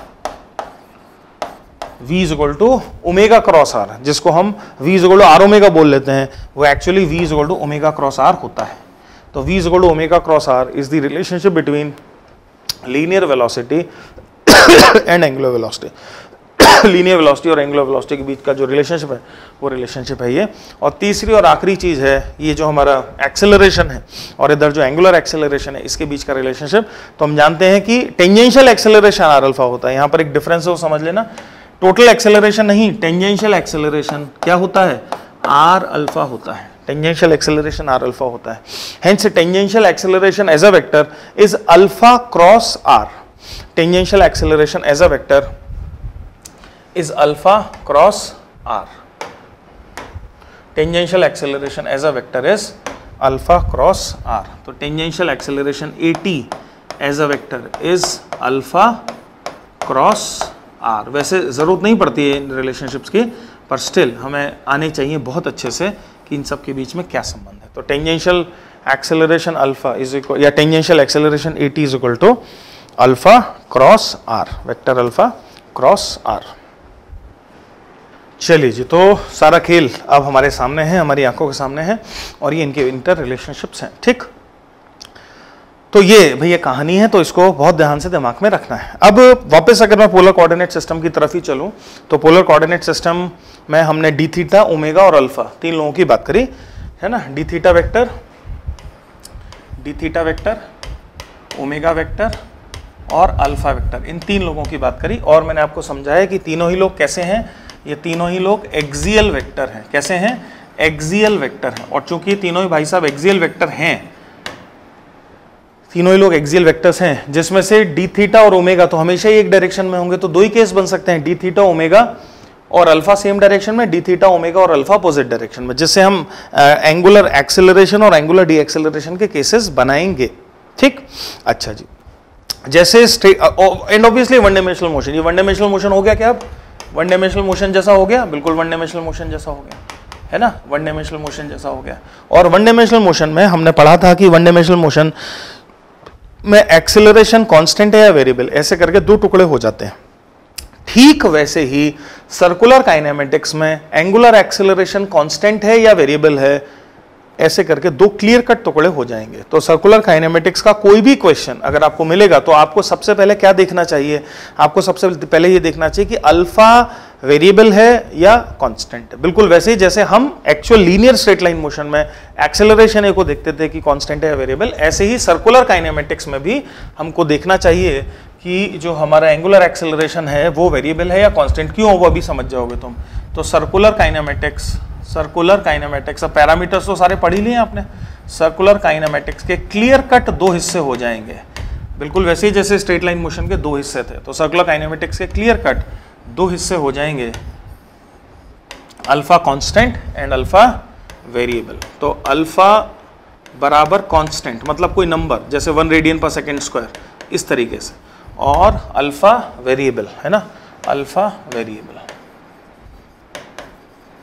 v is equal to omega cross r, जिसको हम v is equal to r omega बोल लेते हैं, वो actually v is equal to omega cross r होता है। तो v is equal to omega cross r is the relationship between linear velocity and angular velocity. Linear velocity और angular velocity के बीच का जो रिलेशनशिप है वो रिलेशनशिप है ये। और तीसरी और आखिरी चीज है ये जो हमारा एक्सेलरेशन है और इधर जो एंगुलर एक्सेलरेशन है, इसके बीच का रिलेशनशिप। तो हम जानते हैं कि टेंजेंशियल एक्सेलरेशन आर अल्फा होता है, यहाँ पर एक डिफरेंस है वो समझ लेना, टोटल एक्सेलरेशन नहीं, टेंजेंशियल एक्सेलरेशन क्या होता है, आर अल्फा होता है, टेंजेंशियल एक्सेलरेशन आर अल्फा होता है। Hence tangential acceleration as a vector is alpha cross r, tangential acceleration as a vector is alpha cross r, tangential acceleration as a vector is alpha cross r। तो tangential acceleration at as a vector is alpha cross r। वैसे जरूरत नहीं पड़ती है in relationships की, पर still हमें आने चाहिए बहुत अच्छे से कि इन सब के बीच में क्या संबंध है। तो tangential acceleration alpha is equal या tangential acceleration at is equal to alpha cross r, vector alpha cross r। चलिए जी, तो सारा खेल अब हमारे सामने है, हमारी आंखों के सामने है, और ये इनके इंटर रिलेशनशिप्स हैं। ठीक, तो ये भैया कहानी है, तो इसको बहुत ध्यान से दिमाग में रखना है। अब वापस अगर मैं पोलर कोऑर्डिनेट सिस्टम की तरफ ही चलूं, तो पोलर कोऑर्डिनेट सिस्टम में हमने डी थीटा, ओमेगा और अल्फा तीन लोगों की बात करी है ना। D theta vector, d theta vector, omega vector और अल्फा वेक्टर, इन तीन लोगों की बात करी। और मैंने आपको समझाया कि तीनों ही लोग कैसे हैं, ये तीनों ही लोग एक्सियल वेक्टर हैं। कैसे हैं, एक्सियल वेक्टर हैं। और चूंकि तीनों ही भाई साहब एक्सियल वेक्टर हैं, तीनों ही लोग एक्सियल वेक्टर्स हैं, जिसमें से डी थीटा और ओमेगा तो हमेशा ही एक डायरेक्शन में होंगे, तो दो ही केस बन सकते हैं, डी थीटा ओमेगा और अल्फा सेम डायरेक्शन में, डी थीटा ओमेगा और अल्फा अपोजिट डायरेक्शन में, जिससे हम एंगुलर एक्सेलरेशन और एंगुलर डी एक्सेलरेशन के केसेस बनाएंगे। ठीक, अच्छा जी, जैसे and obviously one dimensional motion, ये वन डायमेंशनल मोशन हो गया क्या, अब वन डायमेंशनल मोशन जैसा हो गया, बिल्कुल वन डायमेंशनल मोशन जैसा हो गया है ना, वन डायमेंशनल मोशन जैसा हो गया। और वन डायमेंशनल मोशन में हमने पढ़ा था कि वन डायमेंशनल मोशन में एक्सेलरेशन कांस्टेंट है या वेरिएबल, ऐसे करके दो टुकड़े हो जाते हैं। ठीक वैसे ही सर्कुलर काइनेमेटिक्स में एंगुलर एक्सेलरेशन कांस्टेंट है या वेरिएबल है, ऐसे करके दो क्लियर कट टुकड़े हो जाएंगे। तो सर्कुलर काइनेमेटिक्स का कोई भी क्वेश्चन अगर आपको मिलेगा तो आपको सबसे पहले क्या देखना चाहिए, आपको सबसे पहले ये देखना चाहिए कि अल्फा वेरिएबल है या कांस्टेंट है। बिल्कुल वैसे ही जैसे हम actual linear straight line motion में एक्सेलरेशन को देखते थे कि कांस्टेंट है या वेरिएबल, ऐसे ही सर्कुलर काइनेमेटिक्स में भी हमको देखना चाहिए कि जो हमारा एंगुलर एक्सेलरेशन है वो वेरिएबल है या कांस्टेंट। क्यों, वो अभी समझ जाओगे तुम। तो सर्कुलर काइनेमेटिक्स, सर्कुलर काइनेमेटिक्स, अब पैरामीटर्स तो सारे पढ़ ही लिए आपने। सर्कुलर काइनेमेटिक्स के क्लियर कट दो हिस्से हो जाएंगे, बिल्कुल वैसे ही जैसे स्ट्रेट लाइन मोशन के दो हिस्से थे। तो सर्कुलर काइनेमेटिक्स के क्लियर कट दो हिस्से हो जाएंगे, alpha constant and alpha variable. तो अल्फा बराबर कांस्टेंट मतलब कोई नंबर, जैसे वन रेडियन पर सेकेंड स्क्वायर, इस तरीके से, और अल्फा वेरिएबल है ना, अल्फा वेरिएबल।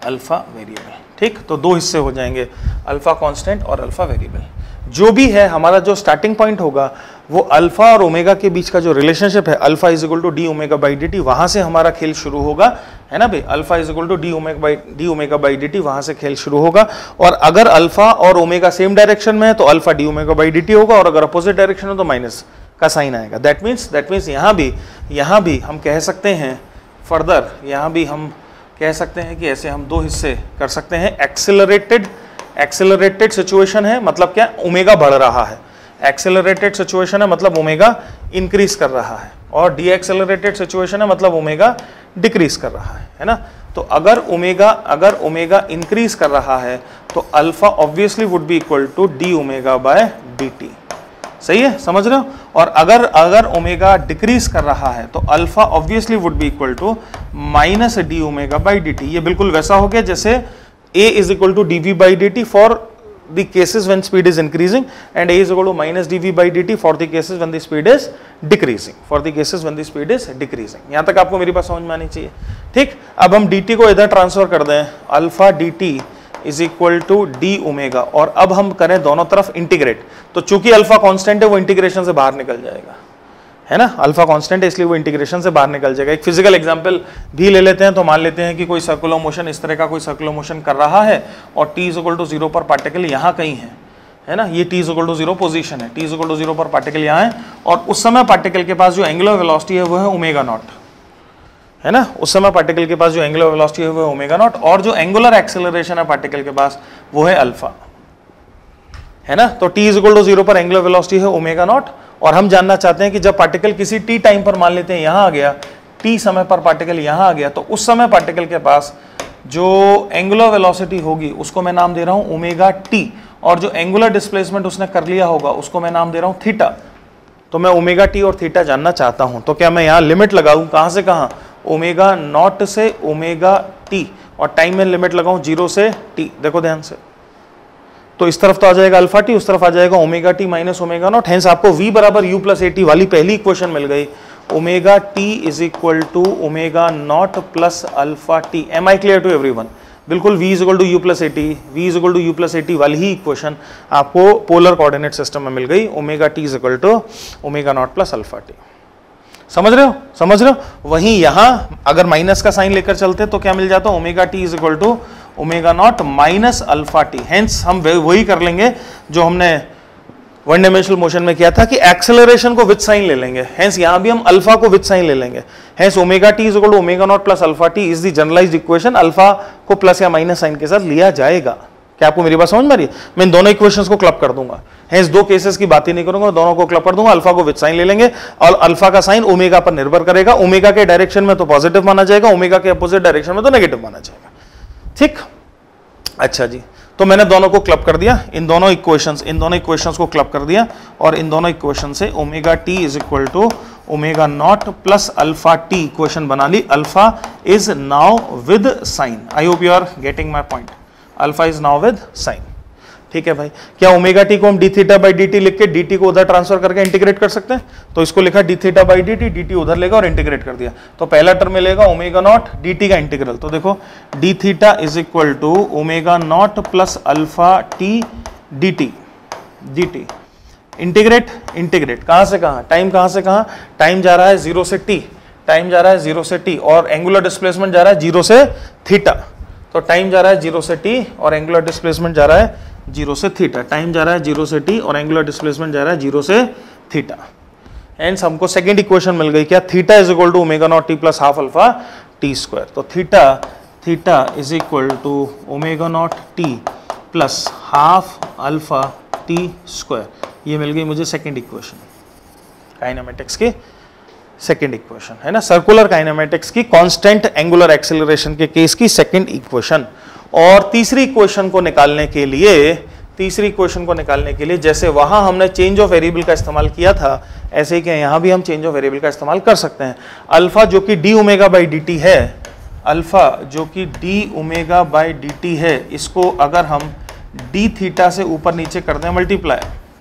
Alpha variable. ठीक, तो दो हिस्से हो जाएंगे, अल्फा कांस्टेंट और अल्फा वेरिएबल। जो भी है हमारा जो स्टार्टिंग पॉइंट होगा वो अल्फा और ओमेगा के बीच का जो रिलेशनशिप है, alpha is equal to d omega by D t, वहां से हमारा खेल शुरू होगा, है ना भाई। Alpha is equal to d omega by d omega by D t, वहां से खेल शुरू होगा। और अगर अल्फा और ओमेगा सेम डायरेक्शन में है तो alpha d omega by D t होगा, और अगर अपोजिट डायरेक्शन है तो माइनस का साइन आएगा। दैट मीन्स दैट मीन्स यहाँ भी यहाँ भी हम कह सकते हैं फर्दर, यहाँ भी हम कह सकते हैं कि ऐसे हम दो हिस्से कर सकते हैं। एक्सेलरेटेड एक्सेलरेटेड सिचुएशन है, मतलब क्या, ओमेगा बढ़ रहा है। एक्सेलरेटेड सिचुएशन है मतलब ओमेगा इंक्रीज कर रहा है, और डी एक्सेलरेटेड सिचुएशन है मतलब ओमेगा डिक्रीज कर रहा है, है ना। तो अगर ओमेगा अगर ओमेगा इंक्रीज कर रहा है तो alpha obviously would be equal to d omega by D t. सही है, समझ रहे हो। और अगर अगर ओमेगा डिक्रीज कर रहा है तो alpha obviously would be equal to minus d omega by D T. ये बिल्कुल वैसा हो गया जैसे a is equal to dv by dt for the cases when speed is increasing and a is equal to minus dv by dt for the cases when the speed is decreasing, for the cases when the speed is decreasing। यहाँ तक आपको मेरी बात समझ में आनी चाहिए। ठीक, अब हम dt को इधर ट्रांसफर कर दें, alpha dt is equal to d omega, और अब हम करें दोनों तरफ इंटीग्रेट, तो चूंकि अल्फा कांस्टेंट है वो इंटीग्रेशन से बाहर निकल जाएगा, है ना। अल्फा कांस्टेंट है इसलिए वो इंटीग्रेशन से बाहर निकल जाएगा। एक फिजिकल एग्जांपल भी ले लेते हैं, तो मान लेते हैं कि कोई सर्कुलर मोशन, इस तरह का कोई सर्कुलर मोशन कर रहा है और t is equal to zero पर पार्टिकल यहाँ कहीं है, है ना। ये t is equal to zero position है, t is equal to zero पर पार्टिकल यहाँ है, और उस समय पार्टिकल के पास जो एंगुलर वेलोसिटी है वो है ओमेगा नॉट, है ना। उस समय पार्टिकल के पास जो एंगुलर वेलोसिटी है वो है ओमेगा नॉट, और जो एंगुलर एक्सेलरेशन है पार्टिकल के पास वो है अल्फा, है ना। तो t is equal to zero पर एंगुलर वेलोसिटी है ओमेगा नॉट, और हम जानना चाहते हैं कि जब पार्टिकल किसी t टाइम पर, मान लेते हैं यहाँ आ गया, t समय पर पार्टिकल यहाँ आ गया, तो उस समय पार्टिकल के पास जो एंगुलर वेलोसिटी होगी उसको मैं नाम दे रहा हूँ ओमेगा t, और जो एंगुलर डिस्प्लेसमेंट उसने कर लिया होगा उसको मैं नाम दे रहा हूँ थीटा। तो मैं ओमेगा t और थीटा जानना चाहता हूँ, तो क्या मैं यहाँ लिमिट लगाऊँ, कहाँ से कहाँ, ओमेगा नॉट से ओमेगा t, और टाइम में लिमिट लगाऊँ जीरो से t। देखो ध्यान से, तो इस तरफ तो आ जाएगा अल्फा टी, उस तरफ आ जाएगा omega t minus omega naught. Hence आपको v बराबर u प्लस ए टी वाली पहली इक्वेशन मिल गई, omega t is equal to omega naught plus alpha t. Am I clear to everyone? बिल्कुल v is equal to u plus a t, v is equal to u plus a t वाली ही equation आपको polar coordinate system में मिल गई, omega t is equal to omega naught plus alpha t. समझ रहे हो, समझ रहे हो। वहीं यहां अगर माइनस का साइन लेकर चलते तो क्या मिल जाता, omega t is equal to omega naught minus alpha t. Hence हम वही कर लेंगे जो हमने वन डायमेंशनल मोशन में किया था कि एक्सेलरेशन को विद साइन ले लेंगे। हेंस यहां भी हम अल्फा को विद साइन ले लेंगे। Hence omega t is equal to omega naught plus alpha t is the generalized equation. Alpha को प्लस या माइनस साइन के साथ लिया जाएगा। क्या आपको मेरी बात समझ में आ रही है? मैं इन दोनों इक्वेशंस को क्लब कर दूंगा। हेंस दो केसेस की बात ही नहीं करूंगा, दोनों को क्लब कर दूंगा। अल्फा को विद साइन ले लेंगे और अल्फा का साइन ओमेगा पर निर्भर करेगा। ओमेगा के डायरेक्शन में तो पॉजिटिव माना जाएगा, ओमेगा के अपोजिट डायरेक्शन में तो नेगेटिव माना जाएगा। ठीक, अच्छा जी, तो मैंने दोनों को क्लब कर दिया, इन दोनों इक्वेशंस इन दोनों इक्वेशंस को क्लब कर दिया, और इन दोनों इक्वेशन से omega t is equal to omega naught plus alpha t equation बना ली। Alpha is now with sign. I hope you are getting my point. Alpha is now with sign. ठीक है भाई, क्या ओमेगा टी को हम d theta by D t लिख के डी टी को उधर ट्रांसफर करके इंटीग्रेट कर सकते हैं? तो इसको लिखा d theta by D T, d t उधर लेगा और इंटीग्रेट कर दिया। तो पहला टर्म मिलेगा ओमेगा नॉट डी टी का इंटीग्रल। तो देखो d theta is equal to omega naught plus alpha t d T d t integrate integrate कहां से कहां, टाइम कहां से कहां, टाइम जा रहा है जीरो से टी, टाइम जा रहा है जीरो से टी, और एंगुलर डिस्प्लेसमेंट जा रहा है जीरो से थीटा। तो टाइम जा रहा है जीरो से टी और एंगुलर डिस्प्लेसमेंट जा रहा है जीरो से थीटा। टाइम जा रहा है जीरो से टी और एंगुलर डिस्प्लेसमेंट जा रहा है जीरो से थीटा। एंड हमको सेकंड इक्वेशन मिल गई, क्या, theta is equal to omega naught T plus half alpha t square. तो theta theta is equal to omega naught T plus half alpha t square. ये मिल गई मुझे सेकंड इक्वेशन, काइनेमेटिक्स की सेकंड इक्वेशन, है ना, सर्कुलर काइनेमेटिक्स की constant angular acceleration के केस की सेकंड इक्वेशन। और तीसरी इक्वेशन को निकालने के लिए तीसरी इक्वेशन को निकालने के लिए जैसे वहां हमने चेंज ऑफ वेरिएबल का इस्तेमाल किया था, ऐसे ही कि यहां भी हम चेंज ऑफ वेरिएबल का इस्तेमाल कर सकते हैं। अल्फा जो कि D omega by D T है, अल्फा जो कि D omega by D T है, इसको अगर हम डी थीटा से ऊपर नीचे कर दें मल्टीप्लाई,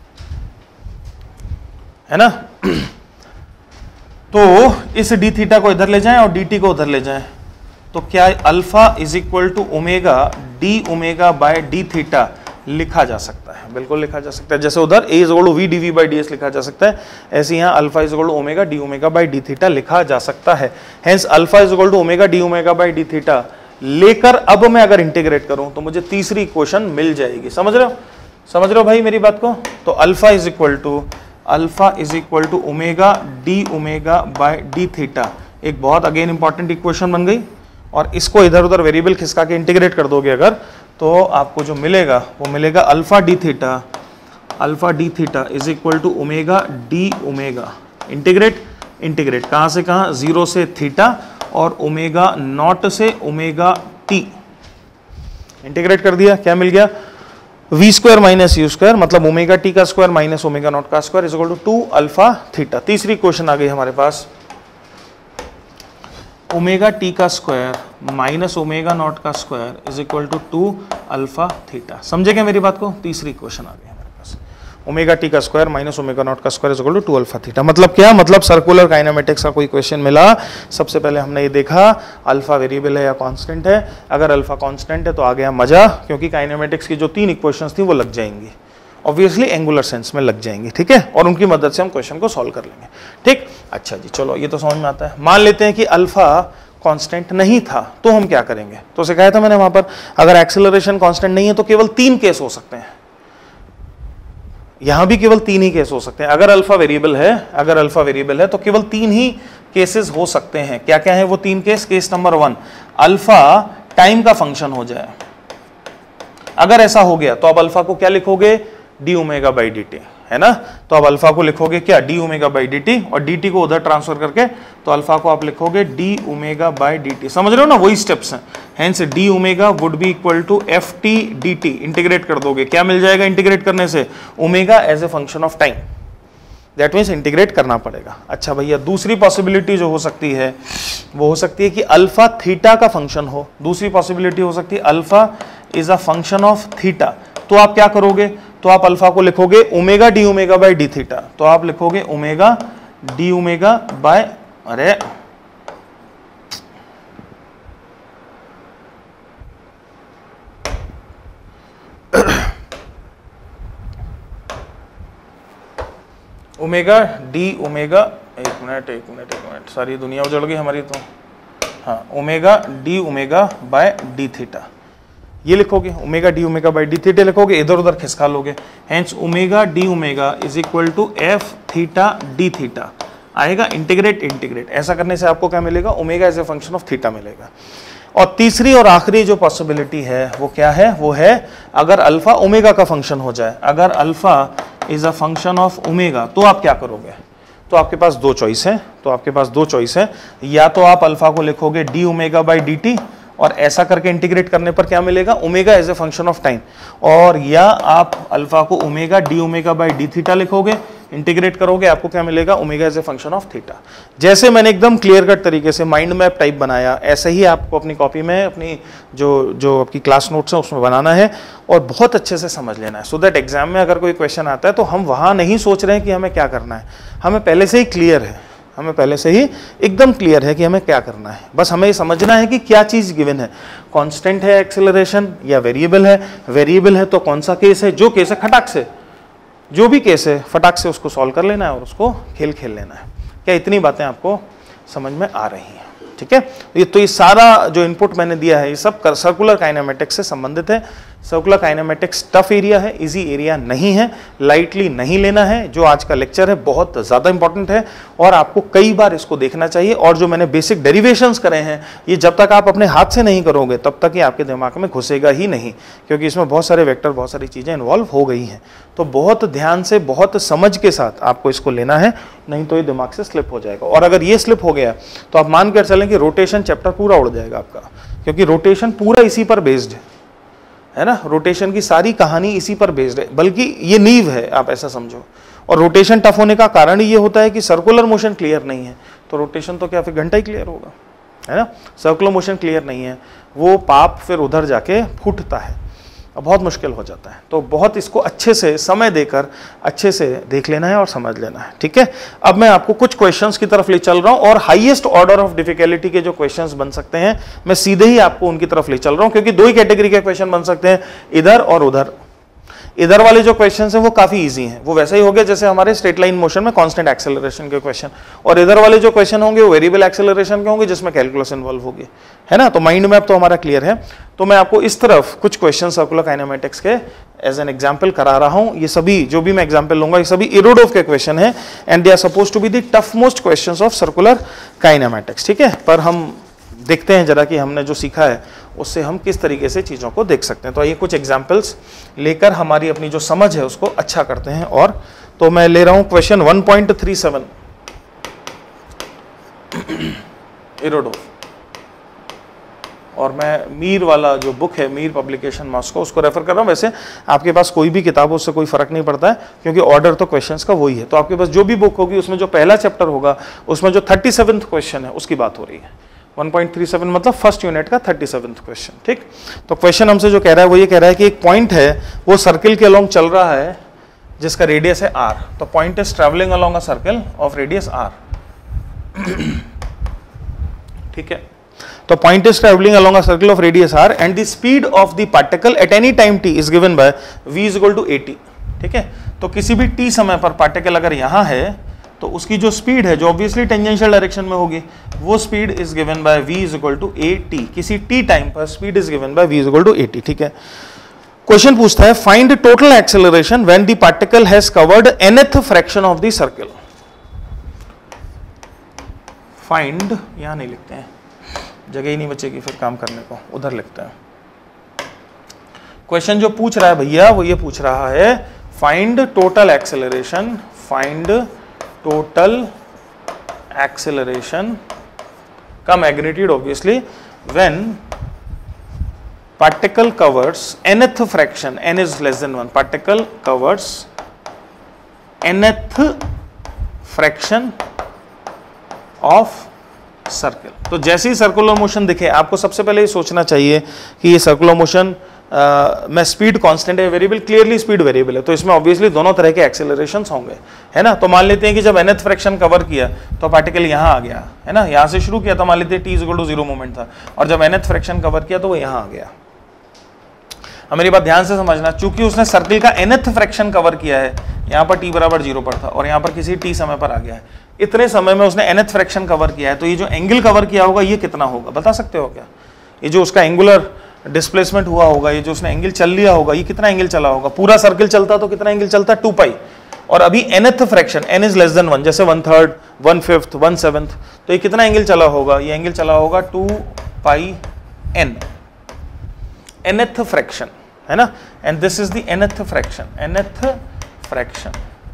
है ना, तो इस डी थीटा को इधर ले जाएं और डी टी को उधर ले जाएं, तो क्या alpha is equal to omega d omega by d theta लिखा जा सकता है? बिल्कुल लिखा जा सकता है। जैसे उधर a is equal to v d we by d s लिखा जा सकता है, ऐसे यहाँ alpha is equal to omega d omega by d theta लिखा जा सकता है। Hence alpha is equal to omega d omega by d theta लेकर अब मैं अगर इंटीग्रेट करूं तो मुझे तीसरी इक्वेशन मिल जाएगी। समझ रहे हो? समझ रहे हो भाई मेरी बात को? तो alpha is equal to alpha is equal to omega d omega by d theta, एक बहुत अगेन इंपॉर्टेंट इक्वेशन बन गई। और इसको इधर उधर वेरिएबल खिसका के इंटीग्रेट कर दोगे अगर, तो आपको जो मिलेगा वो मिलेगा alpha d theta alpha d theta is equal to omega d omega, integrate integrate कहाँ से कहाँ, जीरो से थीटा और ओमेगा नॉट से ओमेगा टी, इंटीग्रेट कर दिया। क्या मिल गया? V square minus u square, मतलब ओमेगा टी का स्क्वायर माइनस ओमेगा नॉट का square is equal to two alpha theta. तीसरी क्वेश्चन आ गई हमारे पास, ओमेगा टी का स्क्वायर माइनस ओमेगा नॉट का square is equal to two alpha theta. समझे क्या मेरी बात को? तीसरी क्वेश्चन आ गई हमारे पास, ओमेगा टी का स्क्वायर माइनस ओमेगा नॉट का square is equal to two alpha theta. मतलब क्या? मतलब सर्कुलर काइनेमेटिक्स का कोई क्वेश्चन मिला, सबसे पहले हमने ये देखा अल्फा वेरिएबल है या कांस्टेंट है। अगर अल्फा कांस्टेंट है तो आ गया मजा, क्योंकि काइनेमेटिक्स की जो तीन इक्वेशंस थी वो लग जाएंगी, ऑब्वियसली एंगुलर सेंस में लग जाएंगी, ठीक है, और उनकी मदद से हम क्वेश्चन को सॉल्व कर लेंगे। ठीक, अच्छा जी, चलो ये तो समझ में आता है। मान लेते हैं कि अल्फा कांस्टेंट नहीं था, तो हम क्या करेंगे? तो सिखाया था मैंने वहां पर, अगर एक्सेलरेशन कांस्टेंट नहीं है तो केवल तीन केस हो सकते हैं, यहां भी केवल तीन ही केस हो सकते हैं। अगर अल्फा वेरिएबल है अगर अल्फा वेरिएबल है तो केवल तीन ही केसेस हो सकते हैं। क्या क्या है वो तीन case? Case number one, alpha time का फंक्शन हो जाए। अगर ऐसा हो गया तो अब अल्फा को क्या लिखोगे? D omega by D T, है ना। तो अब अल्फा को लिखोगे क्या? D omega by D T, और डी टी को उधर ट्रांसफर करके तो अल्फा को आप लिखोगे d omega by D t. समझ रहे हो ना? वही स्टेप्स हैं। Hence d omega would be equal to f t d t, integrate कर दोगे, क्या मिल जाएगा इंटीग्रेट करने से? Omega as a function of time, that means integrate करना पड़ेगा। अच्छा भैया, दूसरी पॉसिबिलिटी जो हो सकती है वो हो सकती है कि अल्फा थीटा का फंक्शन हो। दूसरी पॉसिबिलिटी हो सकती है alpha is a function of theta. तो आप क्या करोगे? तो आप अल्फा को लिखोगे omega d omega by d theta, तो आप लिखोगे ओमेगा डी ओमेगा बाय, अरे ओमेगा डी ओमेगा, एक मिनट एक मिनट एक मिनट सारी दुनिया उजड़ गई हमारी तो, हाँ, omega d omega by d theta ये लिखोगे, omega d omega by d theta लिखोगे, इधर उधर खिसका लोगे। Hence omega d omega is equal to f theta D theta आएगा, इंटीग्रेट इंटीग्रेट, ऐसा करने से आपको क्या मिलेगा? Omega as a function of theta मिलेगा। और तीसरी और आखिरी जो पॉसिबिलिटी है वो क्या है? वो है अगर अल्फा ओमेगा का फंक्शन हो जाए। अगर alpha is a function of omega तो आप क्या करोगे? तो आपके पास दो चॉइस है तो आपके पास दो चॉइस है या तो आप अल्फा को लिखोगे d omega by D T, और ऐसा करके इंटीग्रेट करने पर क्या मिलेगा? Omega as a function of time, और या आप अल्फा को omega d omega by d theta लिखोगे, इंटीग्रेट करोगे, आपको क्या मिलेगा? Omega as a function of theta. जैसे मैंने एकदम क्लियर कट तरीके से माइंड मैप टाइप बनाया, ऐसे ही आपको अपनी कॉपी में अपनी जो जो आपकी क्लास नोट्स है उसमें बनाना है और बहुत अच्छे से समझ लेना है, सो दैट एग्जाम में अगर कोई क्वेश्चन आता है तो हम वहाँ नहीं सोच रहे हैं कि हमें क्या करना है, हमें पहले से ही क्लियर है हमें पहले से ही एकदम क्लियर है कि हमें क्या करना है। बस हमें ये समझना है कि क्या चीज़ गिवन है, कांस्टेंट है एक्सेलरेशन या वेरिएबल है। वेरिएबल है तो कौन सा केस है? जो केस है खटाक से, जो भी केस है फटाक से उसको सॉल्व कर लेना है और उसको खेल खेल लेना है। क्या इतनी बातें आपको समझ में आ रही हैं? ठीक है, ये तो ये सारा जो इनपुट मैंने दिया है ये सब सर्कुलर काइनेमेटिक्स से संबंधित है। सर्कुलर काइनेमेटिक्स टफ एरिया है, इजी एरिया नहीं है, लाइटली नहीं लेना है। जो आज का लेक्चर है बहुत ज़्यादा इंपॉर्टेंट है और आपको कई बार इसको देखना चाहिए। और जो मैंने बेसिक डेरिवेशंस करे हैं ये जब तक आप अपने हाथ से नहीं करोगे तब तक ये आपके दिमाग में घुसेगा ही नहीं, क्योंकि इसमें बहुत सारे वेक्टर बहुत सारी चीज़ें इन्वॉल्व हो गई हैं। तो बहुत ध्यान से बहुत समझ के साथ आपको इसको लेना है, नहीं तो ये दिमाग से स्लिप हो जाएगा। और अगर ये स्लिप हो गया तो आप मान कर चलें कि रोटेशन चैप्टर पूरा उड़ जाएगा आपका, क्योंकि रोटेशन पूरा इसी पर बेस्ड है है ना। रोटेशन की सारी कहानी इसी पर बेस्ड है, बल्कि ये नींव है, आप ऐसा समझो। और रोटेशन टफ होने का कारण ये होता है कि सर्कुलर मोशन क्लियर नहीं है, तो रोटेशन तो क्या फिर घंटा ही क्लियर होगा, है ना। सर्कुलर मोशन क्लियर नहीं है, वो पाप फिर उधर जाके फूटता है। बहुत मुश्किल हो जाता है। तो बहुत इसको अच्छे से समय देकर अच्छे से देख लेना है और समझ लेना है, ठीक है। अब मैं आपको कुछ क्वेश्चंस की तरफ ले चल रहा हूं और हाईएस्ट ऑर्डर ऑफ डिफिकल्टी के जो क्वेश्चंस बन सकते हैं मैं सीधे ही आपको उनकी तरफ ले चल रहा हूं, क्योंकि दो ही कैटेगरी के क्वेश्चन बन सकते हैं, इधर और उधर। इधर वाले जो क्वेश्चंस हैं वो काफी इजी हैं, वो वैसे ही हो गया जैसे हमारे स्ट्रेट लाइन मोशन में कांस्टेंट एक्सेलरेशन के क्वेश्चन, और इधर वाले जो क्वेश्चन होंगे वो वेरिएबल एक्सेलरेशन के होंगे जिसमें कैलकुलस इन्वॉल्व होगी, है ना। तो माइंड मैप तो हमारा क्लियर है। तो मैं आपको इस तरफ कुछ क्वेश्चन सर्कुलर काइनेमेटिक्स के एज एन एग्जाम्पल करा रहा हूं। ये सभी जो भी मैं एग्जाम्पल लूंगा ये सभी इरोडोव के क्वेश्चन है and they are suppose to be the tough most questions of circular kinematics, ठीक है। पर हम देखते हैं जरा कि हमने जो सीखा है उससे हम किस तरीके से चीज़ों को देख सकते हैं। तो आइए कुछ एग्जाम्पल्स लेकर हमारी अपनी जो समझ है उसको अच्छा करते हैं। और तो मैं ले रहा हूं question one point three seven Irodov, और मैं मीर वाला जो बुक है मीर पब्लिकेशन मॉस्को उसको रेफर कर रहा हूँ। वैसे आपके पास कोई भी किताब हो उससे कोई फर्क नहीं पड़ता है, क्योंकि ऑर्डर तो क्वेश्चंस का वही है। तो आपके पास जो भी बुक होगी उसमें जो पहला चैप्टर होगा उसमें जो थर्टी सेवन्थ क्वेश्चन है उसकी बात हो रही है। वन पॉइंट थ्री सेवन मतलब फर्स्ट यूनिट का थर्टी सेवन्थ क्वेश्चन, ठीक। तो क्वेश्चन हमसे जो कह रहा है वो ये कह रहा है कि एक पॉइंट है वो सर्किल के अलोंग चल रहा है जिसका रेडियस है आर। तो point is travelling along a circle of radius r, ठीक है। तो point is travelling along a circle of radius r and the speed of the particle at any time t is given by v is equal to a t, ठीक है। तो किसी भी t समय पर पार्टिकल अगर यहां है तो उसकी जो स्पीड है जो ऑब्वियसली टेंजेंशियल डायरेक्शन में होगी वो speed is given by v is equal to a t. किसी t टाइम पर speed is given by v is equal to a t, ठीक है। क्वेश्चन पूछता है find total acceleration when the particle has covered nth fraction of the circle. Find यहां नहीं लिखते हैं, जगह ही नहीं बचेगी फिर काम करने को, उधर लिखते हैं। क्वेश्चन जो पूछ रहा है भैया वो ये पूछ रहा है find total acceleration, find total acceleration का magnitude obviously when particle covers nth fraction, n is less than one, particle covers nth fraction of circle. तो जैसे ही सर्कुलर मोशन दिखे आपको सबसे पहले ये सोचना चाहिए कि ये सर्कुलर मोशन में स्पीड कांस्टेंट है वेरिएबल, क्लियरली स्पीड वेरिएबल है, तो इसमें ऑब्वियसली दोनों तरह के एक्सेलरेशंस होंगे, है ना। तो मान लेते हैं कि जब nth फ्रैक्शन कवर किया तो पार्टिकल यहां आ गया, है ना, यहां से शुरू किया था, मान लेते हैं t is equal to zero moment था, और जब nth फ्रैक्शन कवर किया तो वो यहां आ गया। अब मेरी बात ध्यान से समझना, चूंकि उसने सर्किल का nth फ्रैक्शन कवर किया है, यहाँ पर t बराबर जीरो पर था और यहाँ पर किसी t समय पर आ गया है, इतने समय में उसने nth फ्रैक्शन कवर किया है, तो ये जो एंगल कवर किया होगा ये कितना होगा बता सकते हो क्या? ये जो उसका एंगुलर डिस्प्लेसमेंट हुआ होगा, ये जो उसने एंगल चल लिया होगा, ये कितना एंगल चला होगा? पूरा सर्किल चलता तो कितना एंगल चलता? Two pi. और अभी nth fraction, n is less than one, जैसे one third, one fifth, one seventh, तो ये कितना एंगल चला होगा? ये एंगल चला होगा two pi n, nth fraction, है ना। And this is the nth fraction, nth fraction.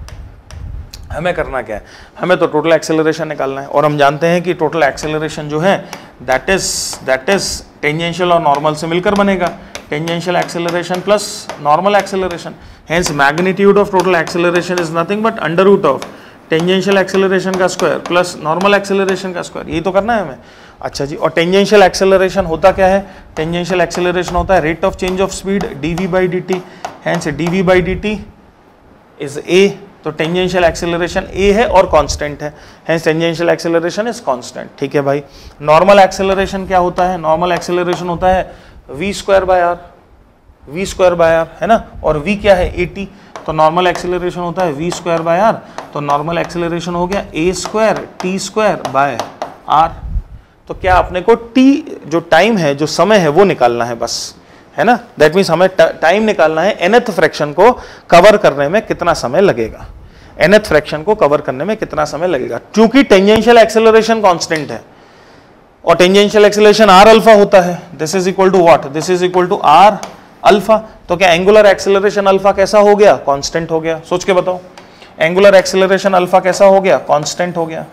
हमें करना क्या है? हमें तो टोटल एक्सेलरेशन निकालना है, और हम जानते हैं कि टोटल एक्सेलरेशन जो है that is that is tangential और नॉर्मल से मिलकर बनेगा, tangential acceleration plus normal acceleration. Hence magnitude of total acceleration is nothing but under root of tangential acceleration का स्क्वायर प्लस नॉर्मल एक्सेलरेशन का स्क्वायर। यही तो करना है हमें। अच्छा जी, और टेंजेंशियल एक्सेलरेशन होता क्या है? टेंजेंशियल एक्सेलरेशन होता है rate of change of speed d v by D t. Hence d v by D t is a, तो टेंजेंशियल एक्सेलरेशन ए है और कांस्टेंट है, hence tangential acceleration is constant. ठीक है भाई। नॉर्मल एक्सेलरेशन क्या होता है? नॉर्मल एक्सेलरेशन होता है v square by are, v square by are, है ना। और वी क्या है? A t. तो नॉर्मल एक्सेलरेशन होता है वी स्क्वायर बाय आर, तो नॉर्मल एक्सेलरेशन हो गया a square t square by r. तो क्या अपने को टी जो टाइम है, जो समय है, वो निकालना है बस, है ना। दैट मीन्स हमें टाइम निकालना है nth फ्रैक्शन को कवर करने में कितना समय लगेगा, nth फ्रैक्शन को कवर करने में कितना समय लगेगा। क्योंकि टेंजेंशियल एक्सेलरेशन कांस्टेंट है और टेंजेंशियल एक्सेलरेशन आर अल्फा होता है, this is equal to what? This is equal to are alpha. तो क्या एंगुलर एक्सेलरेशन अल्फा कैसा हो गया? कांस्टेंट हो गया। सोच के बताओ, एंगुलर एक्सेलरेशन अल्फा कैसा हो गया? कांस्टेंट हो गया।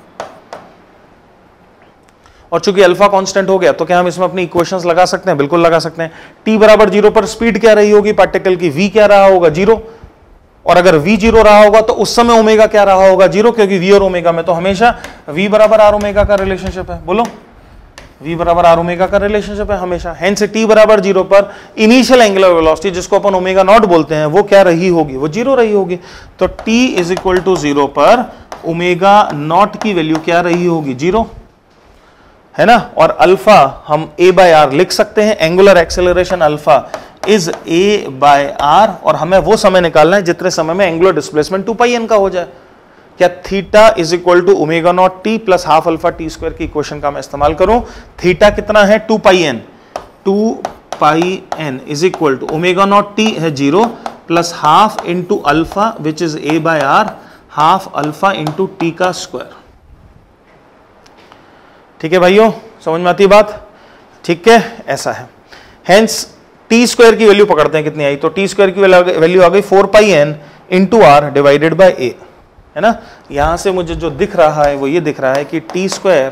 और चूंकि अल्फा कांस्टेंट हो गया तो क्या हम इसमें अपनी इक्वेशंस लगा सकते हैं? बिल्कुल लगा सकते हैं। टी बराबर जीरो पर स्पीड क्या रही होगी पार्टिकल की? वी क्या रहा होगा? जीरो। और अगर वी जीरो रहा होगा तो उस समय ओमेगा क्या रहा होगा? जीरो, क्योंकि वी और ओमेगा में तो हमेशा वी बराबर आर ओमेगा का रिलेशनशिप है। बोलो, v बराबर आर ओमेगा का रिलेशनशिप है हमेशा। हेंस t बराबर जीरो पर इनिशियल एंगुलर वेलोसिटी जिसको अपन ओमेगा नॉट बोलते हैं वो क्या रही होगी, वो जीरो रही होगी। तो t is equal to zero पर ओमेगा नॉट की वैल्यू क्या रही होगी, जीरो, है ना। और अल्फा हम a बाय आर लिख सकते हैं, angular acceleration alpha is a by are, और हमें वो समय निकालना है जितने समय में angular displacement two pi n का हो जाए। क्या theta is equal to omega naught T plus half alpha t square की इक्वेशन का मैं इस्तेमाल करूं। थीटा कितना है, two pi n, two pi n is equal to omega naught t है zero plus half into alpha which is a by r, half alpha into t का square. ठीक है भाइयों, समझ में आती है बात, ठीक है, ऐसा है। हेंस टी स्क्वायर की वैल्यू पकड़ते हैं कितनी आई, तो टी स्क्वायर की वैल्यू आ गई four pi n into r divided by a, है ना। यहां से मुझे जो दिख रहा है वो ये दिख रहा है कि टी स्क्वायर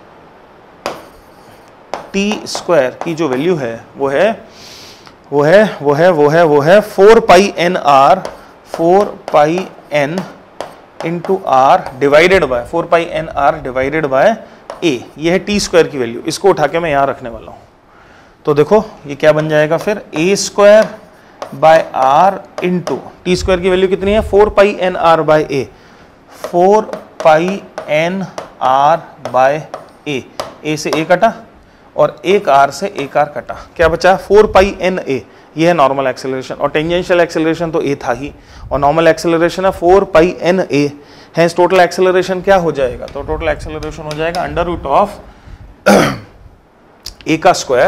टी स्क्वायर की जो वैल्यू है वो है वो है वो है वो है वो है four pi n r, four pi n into r divided by four pi n r divided by a. ये है टी स्क्वायर की वैल्यू, इसको उठा के मैं यहां रखने वाला हूं। तो देखो ये क्या बन जाएगा फिर, a square by are into t square की वैल्यू कितनी है, four pi n r by a, four pi n r by a, a से ए कटा और एक आर से एक आर कटा, क्या बचा, फोर पाई एन ए। ये है नॉर्मल एक्सेलरेशन, और टेंजेंशियल एक्सेलरेशन तो ए था ही, और नॉर्मल एक्सेलरेशन है four pi n a. Hence total acceleration क्या हो जाएगा, तो टोटल एक्सेलरेशन हो जाएगा अंडर रूट ऑफ ए का स्क्वायर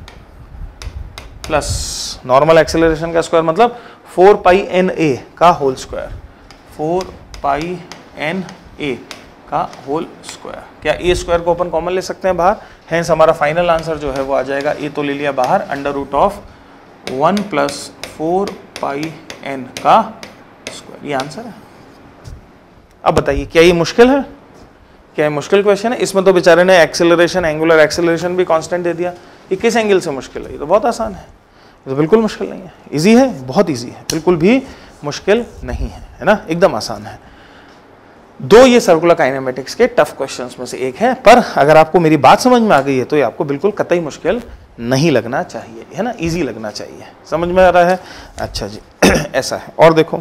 प्लस नॉर्मल एक्सेलरेशन का स्क्वायर, मतलब फोर पाई एन ए का whole square, four pi n a का होल स्क्वायर। क्या ए स्क्वायर को अपन कॉमन ले सकते हैं बाहर, हेंस हमारा फाइनल आंसर जो है वो आ जाएगा, ए तो ले लिया बाहर, under root of one plus four pi n का स्क्वायर, ये आंसर है। अब बताइए क्या ये मुश्किल है, क्या ये मुश्किल क्वेश्चन है। इसमें तो बेचारे ने एक्सेलरेशन, एंगुलर एक्सेलरेशन भी कांस्टेंट दे दिया। ये किस एंगल से मुश्किल है, ये तो बहुत आसान है, ये तो बिल्कुल मुश्किल नहीं है, इजी है, बहुत इजी है, बिल्कुल भी मुश्किल नहीं है, है ना, एकदम आसान है। दो ये सर्कुलर काइनेमेटिक्स के टफ क्वेश्चंस में से एक है, पर अगर आपको मेरी बात समझ में आ गई है तो ये आपको बिल्कुल कतई मुश्किल नहीं लगना चाहिए, है ना, इजी लगना चाहिए। समझ में आ रहा है, अच्छा जी ऐसा है। और देखो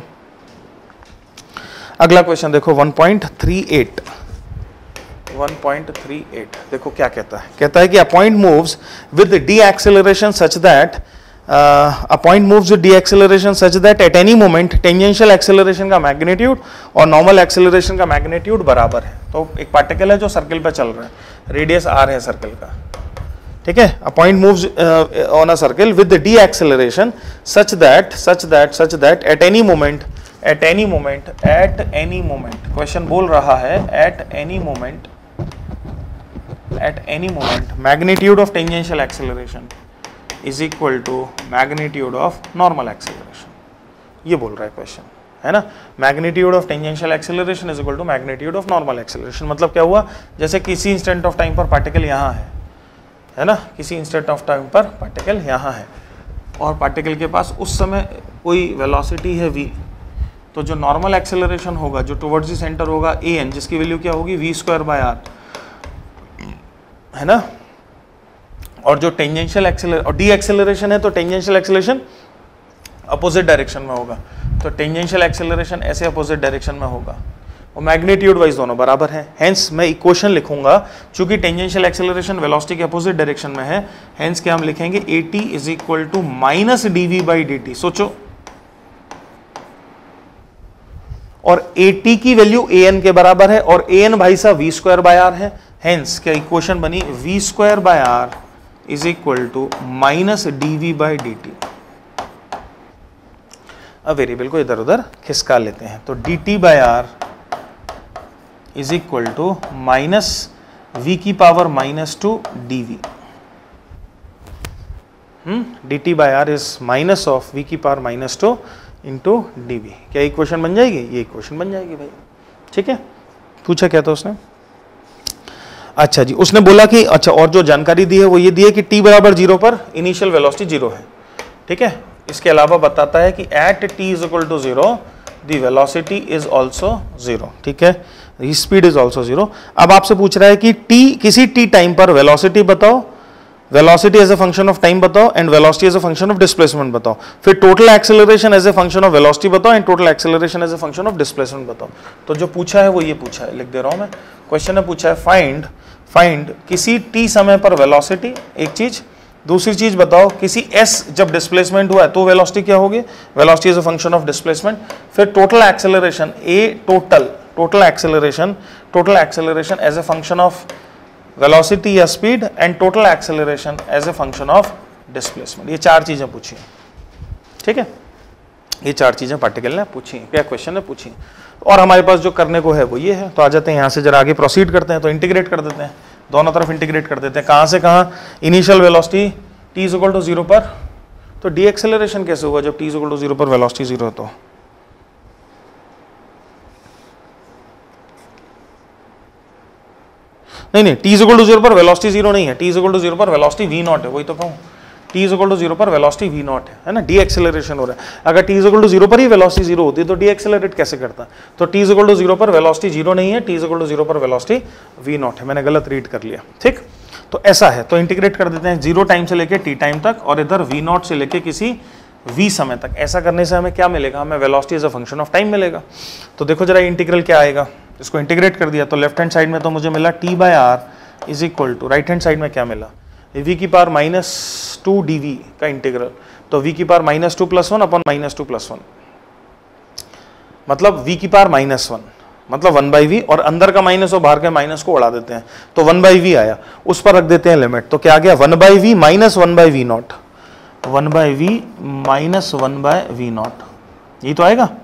अगला क्वेश्चन देखो one point three eight, one point three eight देखो क्या कहता है, कहता है कि a point moves with the acceleration such that a point moves with the acceleration such that at any moment tangential acceleration का मैग्नीट्यूड और नॉर्मल एक्सेलरेशन का मैग्नीट्यूड बराबर है। तो एक पार्टिकल है जो सर्कल पे चल रहा है, रेडियस आर है सर्कल का, ठीक है। A point moves on a circle with the acceleration such that such that such that at any moment at any moment at any moment question बोल रहा है at any moment at any moment magnitude of tangential acceleration is equal to magnitude of normal acceleration, ये बोल रहा है question, है ना। Magnitude of tangential acceleration is equal to magnitude of normal acceleration, मतलब क्या हुआ, जैसे किसी इंस्टेंट ऑफ टाइम पर पार्टिकल यहाँ है, है ना, किसी इंस्टेंट ऑफ टाइम पर पार्टिकल यहाँ है और पार्टिकल के पास उस समय कोई वेलोसिटी है v, तो जो नॉर्मल एक्सेलरेशन होगा जो टुवर्ड्स द सेंटर होगा ए एन, जिसकी वैल्यू क्या होगी वी स्क्वायर बाय आर, है ना। और जो टेंजेंशियल एक्सेलरेशन और डी एक्सेलरेशन है तो टेंजेंशियल एक्सेलरेशन अपोजिट डायरेक्शन में होगा, तो टेंजेंशियल एक्सेलरेशन ऐसे अपोजिट डायरेक्शन में होगा और मैग्नीट्यूड वाइज दोनों बराबर है। हेंस मैं इक्वेशन लिखूंगा, चूंकि टेंजेंशियल एक्सेलरेशन वेलोसिटी के अपोजिट डायरेक्शन में है, हेंस क्या हम लिखेंगे A T is equal to minus D we by D T. सोचो, और ए टी की वैल्यू ए एन के बराबर है और ए एन भाई साहब वी स्क्वायर बाय आर है, हेंस क्या इक्वेशन बनी V square by R is equal to minus D we by D T. अब वेरिएबल को इधर उधर खिसका लेते हैं, तो D T by R is equal to minus V की power minus two D V, hmm D T by R is minus of V की power minus two into D V. क्या इक्वेशन बन जाएगी, ये इक्वेशन बन जाएगी भाई, ठीक है। पूछा क्या था उसने, अच्छा जी, उसने बोला कि अच्छा, और जो जानकारी दी है वो ये दी है कि t बराबर जीरो पर इनिशियल वेलोसिटी जीरो है, ठीक है। इसके अलावा बताता है कि at t is equal to zero the velocity is also zero, ठीक है। Speed is also zero. अब आपसे पूछ रहा है कि टी किसी टी टाइम पर वेलोसिटी बताओ, velocity as a function of time बताओ and velocity as a function of displacement बताओ, फिर total acceleration as a function of velocity बताओ and total acceleration as a function of displacement बताओ। तो जो पूछा है वो ये पूछा है, लिख दे रहा हूं मैं। क्वेश्चन ने पूछा है फाइंड फाइंड किसी टी समय पर वेलोसिटी, एक चीज, दूसरी चीज बताओ किसी एस जब डिस्प्लेसमेंट हुआ है तो वेलोसिटी क्या होगी, velocity as a function of displacement, फिर total acceleration A total total acceleration total acceleration as a function of velocity या speed and total acceleration as a function of displacement. ये चार चीजें पूछी, ठीक है, ये चार चीजें पार्टिकल ने पूछी, क्या क्वेश्चन ने पूछी, और हमारे पास जो करने को है वो ये है। तो आ जाते हैं यहाँ से जरा आगे प्रोसीड करते हैं, तो इंटीग्रेट कर देते हैं, दोनों तरफ इंटीग्रेट कर देते हैं। कहाँ से कहाँ, initial velocity T is equal to zero पर, तो डी एक्सेलरेशन कैसे होगा जब T is equal to zero पर वेलोसिटी जीरो है, तो नहीं नहीं T is equal to zero पर वेलोसिटी जीरो नहीं है, T is equal to zero पर वेलोसिटी वी नॉट है, वही तो कहूँ, T is equal to zero पर वेलोसिटी वी नॉट है, है ना, डी एक्सेलरेशन हो रहा है। अगर T is equal to zero पर ही वेलोसिटी जीरो होती तो डी एक्सेलरेट कैसे करता, तो T is equal to zero पर वेलोसिटी जीरो नहीं है, T is equal to zero पर वेलोसिटी वी नॉट है, मैंने गलत रीड कर लिया, ठीक। तो ऐसा है, तो इंटीग्रेट कर देते हैं जीरो टाइम से लेके टी टाइम तक और इधर वी नॉट से लेके किसी वी समय तक। ऐसा करने से हमें क्या मिलेगा, हमें velocity as a function of time मिलेगा। तो देखो जरा इंटीग्रल क्या आएगा, इसको इंटीग्रेट कर दिया तो लेफ्ट हैंड साइड में तो मुझे मिला T by R is equal to, right hand side में क्या मिला, वी की power minus two D V का इंटीग्रल, तो वी की power minus two plus one upon minus two plus one, मतलब वी की पावर माइनस वन, मतलब वन बाई वी, और अंदर का माइनस और बाहर के माइनस को उड़ा देते हैं, तो वन बाई वी आया, उस पर रख देते हैं लिमिट, तो क्या आ गया, one by V minus one by V nought, one by V minus one by V nought, ये तो आएगा।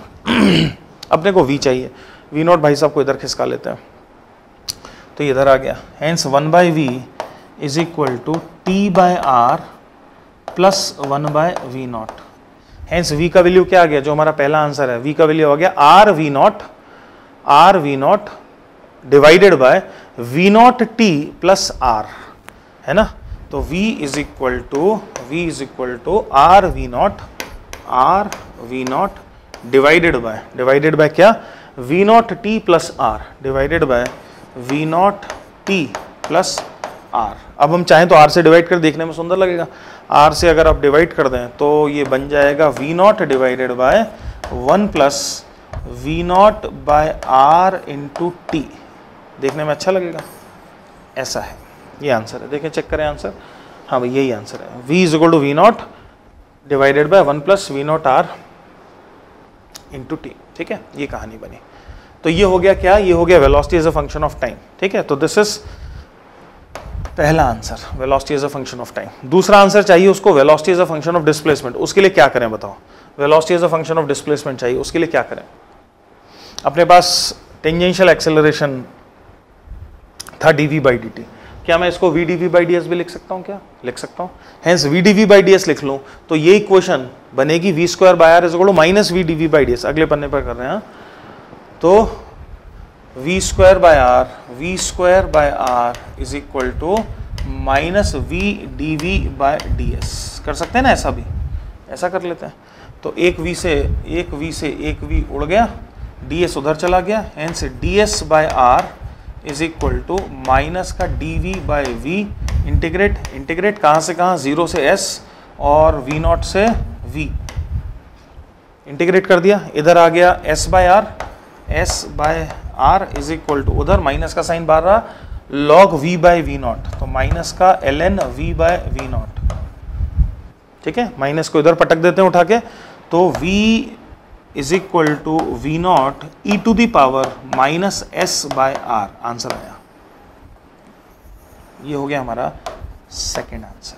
अपने को वी चाहिए, वी नॉट भाई साहब को इधर खिसका लेते हैं, तो इधर आ गया, hence one by V is equal to T by R plus one by V nought. Hence V का वैल्यू क्या आ गया, जो हमारा पहला आंसर है, वी का वैल्यू आ गया R V nought, R V nought divided by V nought T plus R, है ना। तो v is equal to V is equal to R V nought, R V nought divided by divided by क्या, V nought T plus R divided by V nought T plus R. अब हम चाहें तो r से divide कर, देखने में सुंदर लगेगा, r से अगर आप डिवाइड कर दें तो ये बन जाएगा V nought divided by one plus V nought by are into T, देखने में अच्छा लगेगा, ऐसा है, ये आंसर है। देखें चेक करें आंसर, हाँ भाई यही आंसर है, v is equal to V nought divided by one plus V nought R into T, ठीक है, ये कहानी बनी। तो ये हो गया क्या, ये हो गया velocity as a function of time, ठीक है। तो दिस इज पहला answer, velocity as a function of time. दूसरा आंसर चाहिए उसको velocity as a function of displacement, उसके लिए क्या करें बताओ, velocity as a function of displacement चाहिए, उसके लिए क्या करें। अपने पास टेंजेंशियल एक्सेलरेशन था dv बाई dt, क्या मैं इसको v dv बाई ds भी लिख सकता हूँ, क्या लिख सकता हूँ, hence v dv by ds लिख लूँ तो ये इक्वेशन बनेगी v square by R is equal to minus v dv by ds। अगले पन्ने पर कर रहे हैं, तो v square by R v square by R is equal to minus v dv by ds, कर सकते हैं ना, ऐसा भी ऐसा कर लेते हैं। तो एक v से एक v से एक v उड़ गया, ds उधर चला गया, hence ds by R is equal to minus का D we by V, integrate integrate कहाँ से कहाँ, जीरो से s और v नॉट से v, इंटीग्रेट कर दिया, इधर आ गया s by R, s by R is equal to उधर माइनस का साइन बाहर रहा, log v by V nought, तो माइनस का ln v by V nought, ठीक है, माइनस को इधर पटक देते हैं उठा के, तो v is equal to V nought E to the power minus S by R, answer आया। ये हो गया हमारा second answer,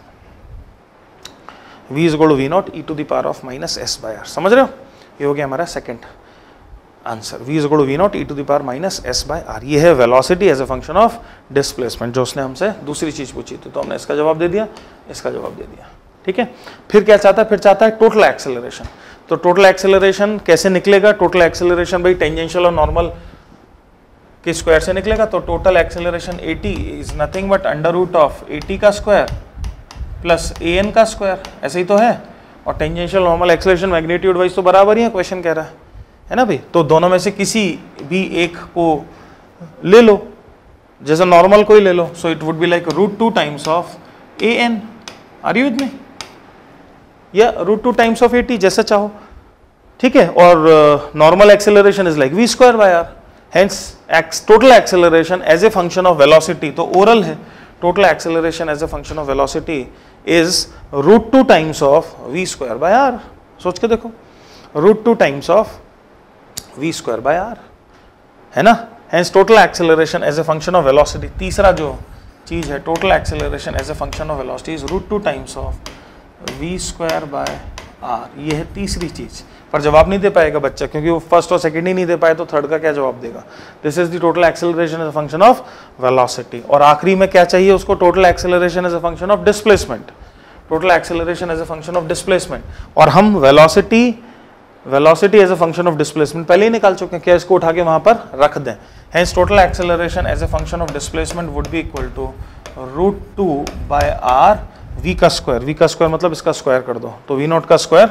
v is equal to V nought E to the power of minus S by R, समझ रहे हो, ये हो गया हमारा second answer, v is equal to V nought E to the power minus S by R. ये है velocity as a function of displacement, जो उसने हमसे दूसरी चीज पूछी थी, तो हमने इसका जवाब दे दिया, इसका जवाब दे दिया, ठीक है। फिर क्या चाहता है, फिर चाहता है टोटल एक्सेलरेशन। तो टोटल एक्सेलरेशन कैसे निकलेगा, टोटल एक्सेलरेशन भाई टेंजेंशियल और नॉर्मल के स्क्वायर से निकलेगा, तो total acceleration at is nothing but under root of at का स्क्वायर प्लस an का स्क्वायर, ऐसे ही तो है, और tangential normal acceleration magnitude wise तो बराबर ही है, क्वेश्चन कह रहा है, है ना भाई। तो दोनों में से किसी भी एक को ले लो, जैसे नॉर्मल कोई ले लो, so it would be like root two times of A N, are you with me, या root two times of A T, जैसा चाहो, ठीक है। और normal acceleration is like V square by R, hence total acceleration as a function of velocity, तो ओरल है, total acceleration as a function of velocity is root two times of V square by R. सोच के देखो, root two times of V square by are, है ना। Hence total acceleration as a function of velocity, तीसरा जो चीज है, total acceleration as a function of velocity is root two times of V square by R. ये है तीसरी चीज, पर जवाब नहीं दे पाएगा बच्चा, क्योंकि वो फर्स्ट और सेकंड ही नहीं दे पाए तो थर्ड का क्या जवाब देगा। This is the total acceleration as a function of velocity. और आखिरी में क्या चाहिए उसको, total acceleration as a function of displacement, total acceleration as a function of displacement. और हम velocity velocity as a function of displacement पहले ही निकाल चुके हैं, क्या इसको उठा के वहां पर रख दें। Hence total acceleration as a function of displacement would be equal to root two by are V का स्क्वायर, वी का स्क्वायर मतलब इसका स्क्वायर कर दो, तो वी नॉट का स्क्वायर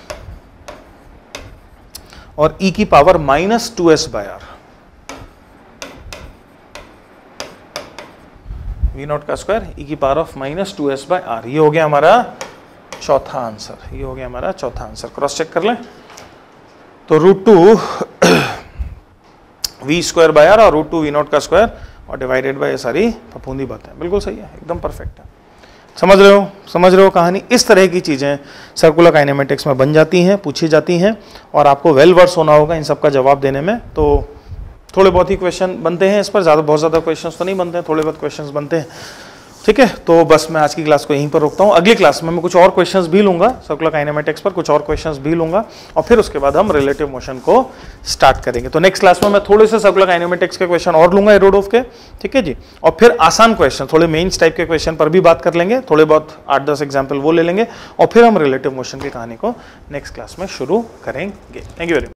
और e की power minus two S by are, V nought का स्क्वायर e की power of minus two S by R. ये हो गया हमारा चौथा आंसर, ये हो गया हमारा चौथा आंसर। क्रॉस चेक कर लें, तो root two V square by are और रूट टू वी नॉट का स्क्वायर और डिवाइडेड बाय, सारी फफूंदी बात है, बिल्कुल सही है, एकदम परफेक्ट है। समझ रहे हो, समझ रहे हो कहानी। इस तरह की चीज़ें सर्कुलर काइनेमेटिक्स में बन जाती हैं, पूछी जाती हैं, और आपको वेल वर्स होना होगा इन सब का जवाब देने में। तो थोड़े बहुत ही क्वेश्चन बनते हैं इस पर, ज़्यादा बहुत ज़्यादा क्वेश्चंस तो नहीं बनते हैं, थोड़े बहुत क्वेश्चंस बनते हैं, ठीक है। तो बस मैं आज की क्लास को यहीं पर रोकता हूँ। अगली क्लास में मैं कुछ और क्वेश्चंस भी लूँगा, सर्कुलर काइनेमेटिक्स पर कुछ और क्वेश्चंस भी लूँगा, और फिर उसके बाद हम रिलेटिव मोशन को स्टार्ट करेंगे। तो नेक्स्ट क्लास में मैं थोड़े से सर्कुलर काइनेमेटिक्स के क्वेश्चन और लूँगा एरोडोफ के, ठीक है जी। और फिर आसान क्वेश्चन, थोड़े मेन्स टाइप के क्वेश्चन पर भी बात कर लेंगे, थोड़े बहुत आठ दस एग्जाम्पल वो ले लेंगे, और फिर हम रिलेटिव मोशन की कहानी को नेक्स्ट क्लास में शुरू करेंगे। Thank you very much.